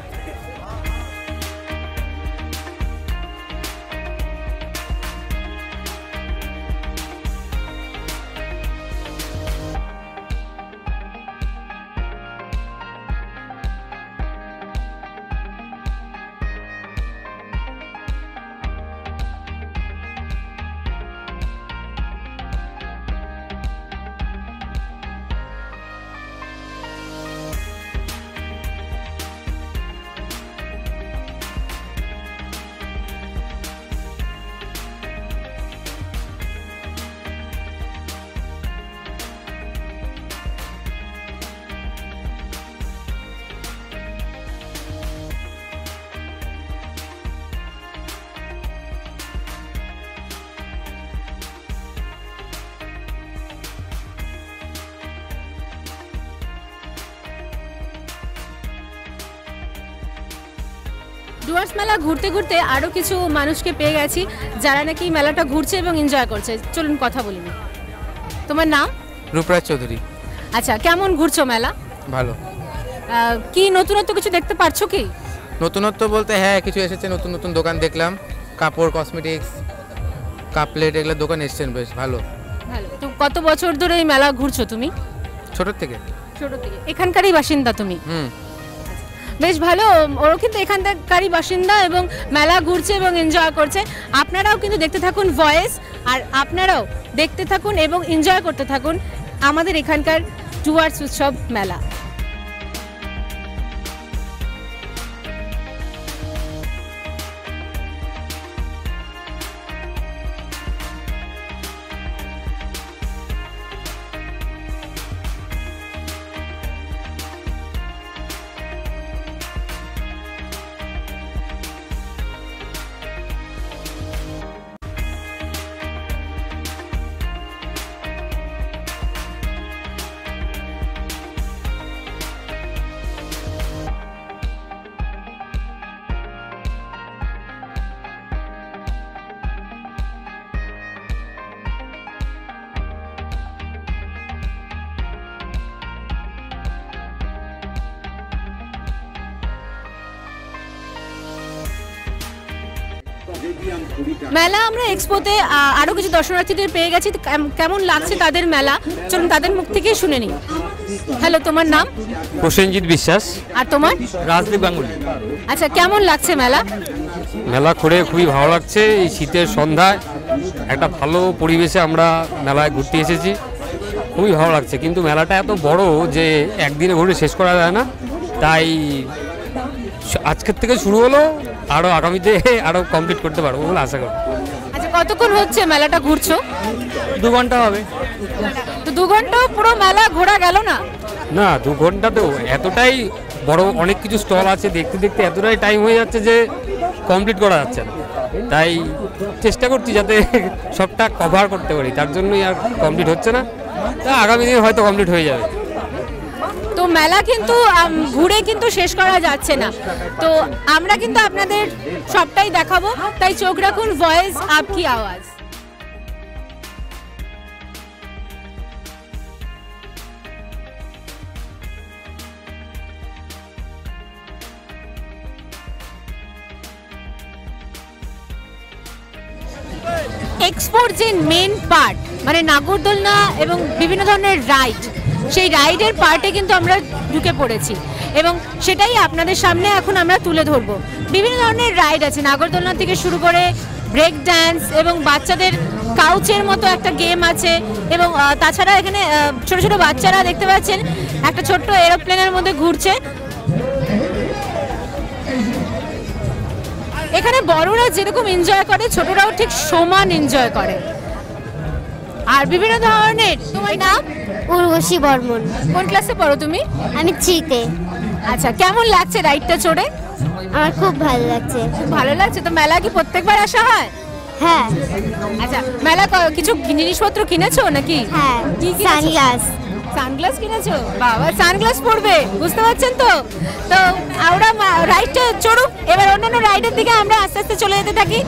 ডুয়ার্স মেলা ঘুরতে ঘুরতে আরও কিছু মানুষকে পেয়ে গেছি যারা নাকি মেলাটা ঘুরছে এবং এনজয় করছে। চলুন কথা বলি। তোমার নাম? রূপরাজ চৌধুরী। আচ্ছা, কেমন ঘুরছো মেলা? ভালো। কি নতুনত্ব কিছু দেখতে পারছো কি? নতুনত্ব বলতে হ্যাঁ কিছু এসেছে, নতুন নতুন দোকান দেখলাম, কাপড়, কসমেটিক্স, কাপ প্লেট এগুলো দোকান এসেছেন, বেশ ভালো। ভালো। তো কত বছর ধরে এই মেলা ঘুরছো তুমি? ছোট থেকে। ছোট থেকে। এখানকারই বাসিন্দা তুমি? হুম। বেশ ভালো, ওরও কিন্তু এখানকারই বাসিন্দা এবং মেলা ঘুরছে এবং এনজয় করছে। আপনারাও কিন্তু দেখতে থাকুন ভয়েস, আর আপনারাও দেখতে থাকুন এবং এনজয় করতে থাকুন আমাদের এখানকার ডুয়ার্স উৎসব মেলা। মেলা আমরা এক্সপোতে আহ, আরো কিছু দর্শনার্থীদের পেয়ে গেছি, তো কেম- কেমন লাগছে তাদের মেলা, চলুন তাদের মুখ থেকেই শুনে নিই। হ্যালো, তোমার নাম? প্রসেনজিৎ বিশ্বাস। আর তোমার? রাজদীপ গাঙ্গুলি। আচ্ছা, কেমন লাগছে মেলা? মেলা ঘুরে খুবই ভালো লাগছে। এই শীতের সন্ধ্যায় একটা ভালো পরিবেশে আমরা মেলায় ঘুরতে এসেছি, খুবই ভালো লাগছে। কিন্তু মেলাটা এত বড় যে একদিনে ঘুরে শেষ করা যায় না, তাই আজকের থেকে শুরু হলো, আরও আগামীতে আরও কমপ্লিট করতে পারবো বলে আশা করি। আচ্ছা, কতক্ষণ হচ্ছে মেলাটা ঘুরছো? দু ঘন্টা হবে। তো দু ঘন্টা পুরো মেলা ঘোরা গেল না? না, দু ঘন্টাতেও এতটাই বড় অনেক কিছু স্টল আছে, দেখতে দেখতে এতটাই টাইম হয়ে যাচ্ছে যে কমপ্লিট করা যাচ্ছে না। তাই চেষ্টা করছি যাতে সবটা কভার করতে পারি, তার জন্যই আর কমপ্লিট হচ্ছে না। তা আগামী দিনে হয়তো কমপ্লিট হয়ে যাবে। তো মেলা কিন্তু আম, ঘুরে কিন্তু শেষ করা যাচ্ছে না, তো আমরা কিন্তু আপনাদের সবটাই দেখাবো, তাই চোখ রাখুন ভয়েস আপকি আওয়াজ। এক্সপোর যে মেন পার্ট মানে নাগরদোলনা এবং বিভিন্ন ধরনের রাইড, সেই রাইডের পার্টে কিন্তু আমরা ঢুকে পড়েছি এবং সেটাই আপনাদের সামনে এখন আমরা তুলে ধরবো। বিভিন্ন ধরনের রাইড আছে, নাগরদোলনা থেকে শুরু করে ব্রেক ড্যান্স এবং বাচ্চাদের কাউচের মতো একটা গেম আছে এবং আহ, তাছাড়া এখানে আহ, ছোট ছোট বাচ্চারা দেখতে পাচ্ছেন একটা ছোট্ট এরোপ্লেনের মধ্যে ঘুরছে। এখানে বড়রা যেরকম এনজয় করে, ছোটরাও ঠিক সমান এনজয় করে। আর বিভিন্ন ধরনের, তোমার নাম? উর্বশী বর্মন। কোন ক্লাসে পড়ো তুমি? আমি থ্রিতে। আচ্ছা, কেমন লাগছে রাইডটা চড়ে? আমার খুব ভালো লাগছে। খুব ভালো লাগছে। তো মেলা কি প্রত্যেকবার আসা হয়? হ্যাঁ। আচ্ছা, মেলা ক- কিছু জিনিসপত্র কিনেছো নাকি? হ্যাঁ, কি সানগ্লাস। সানগ্লাস কিনেছো? বাবা, সানগ্লাস পরবে, বুঝতে পারছেন তো? তো আমরা মা- রাইডটা চড়ুক, এবার অন্যান্য রাইডের দিকে আমরা আস্তে আস্তে চলে যেতে থাকি।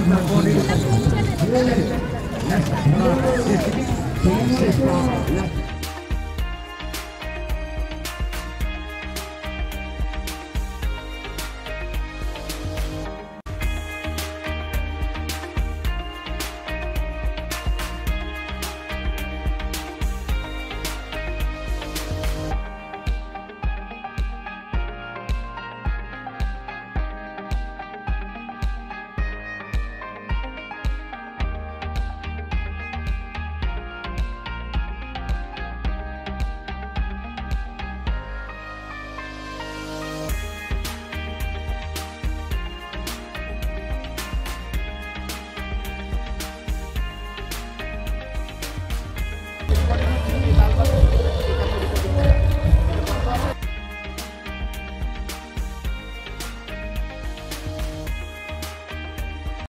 পুরস্কার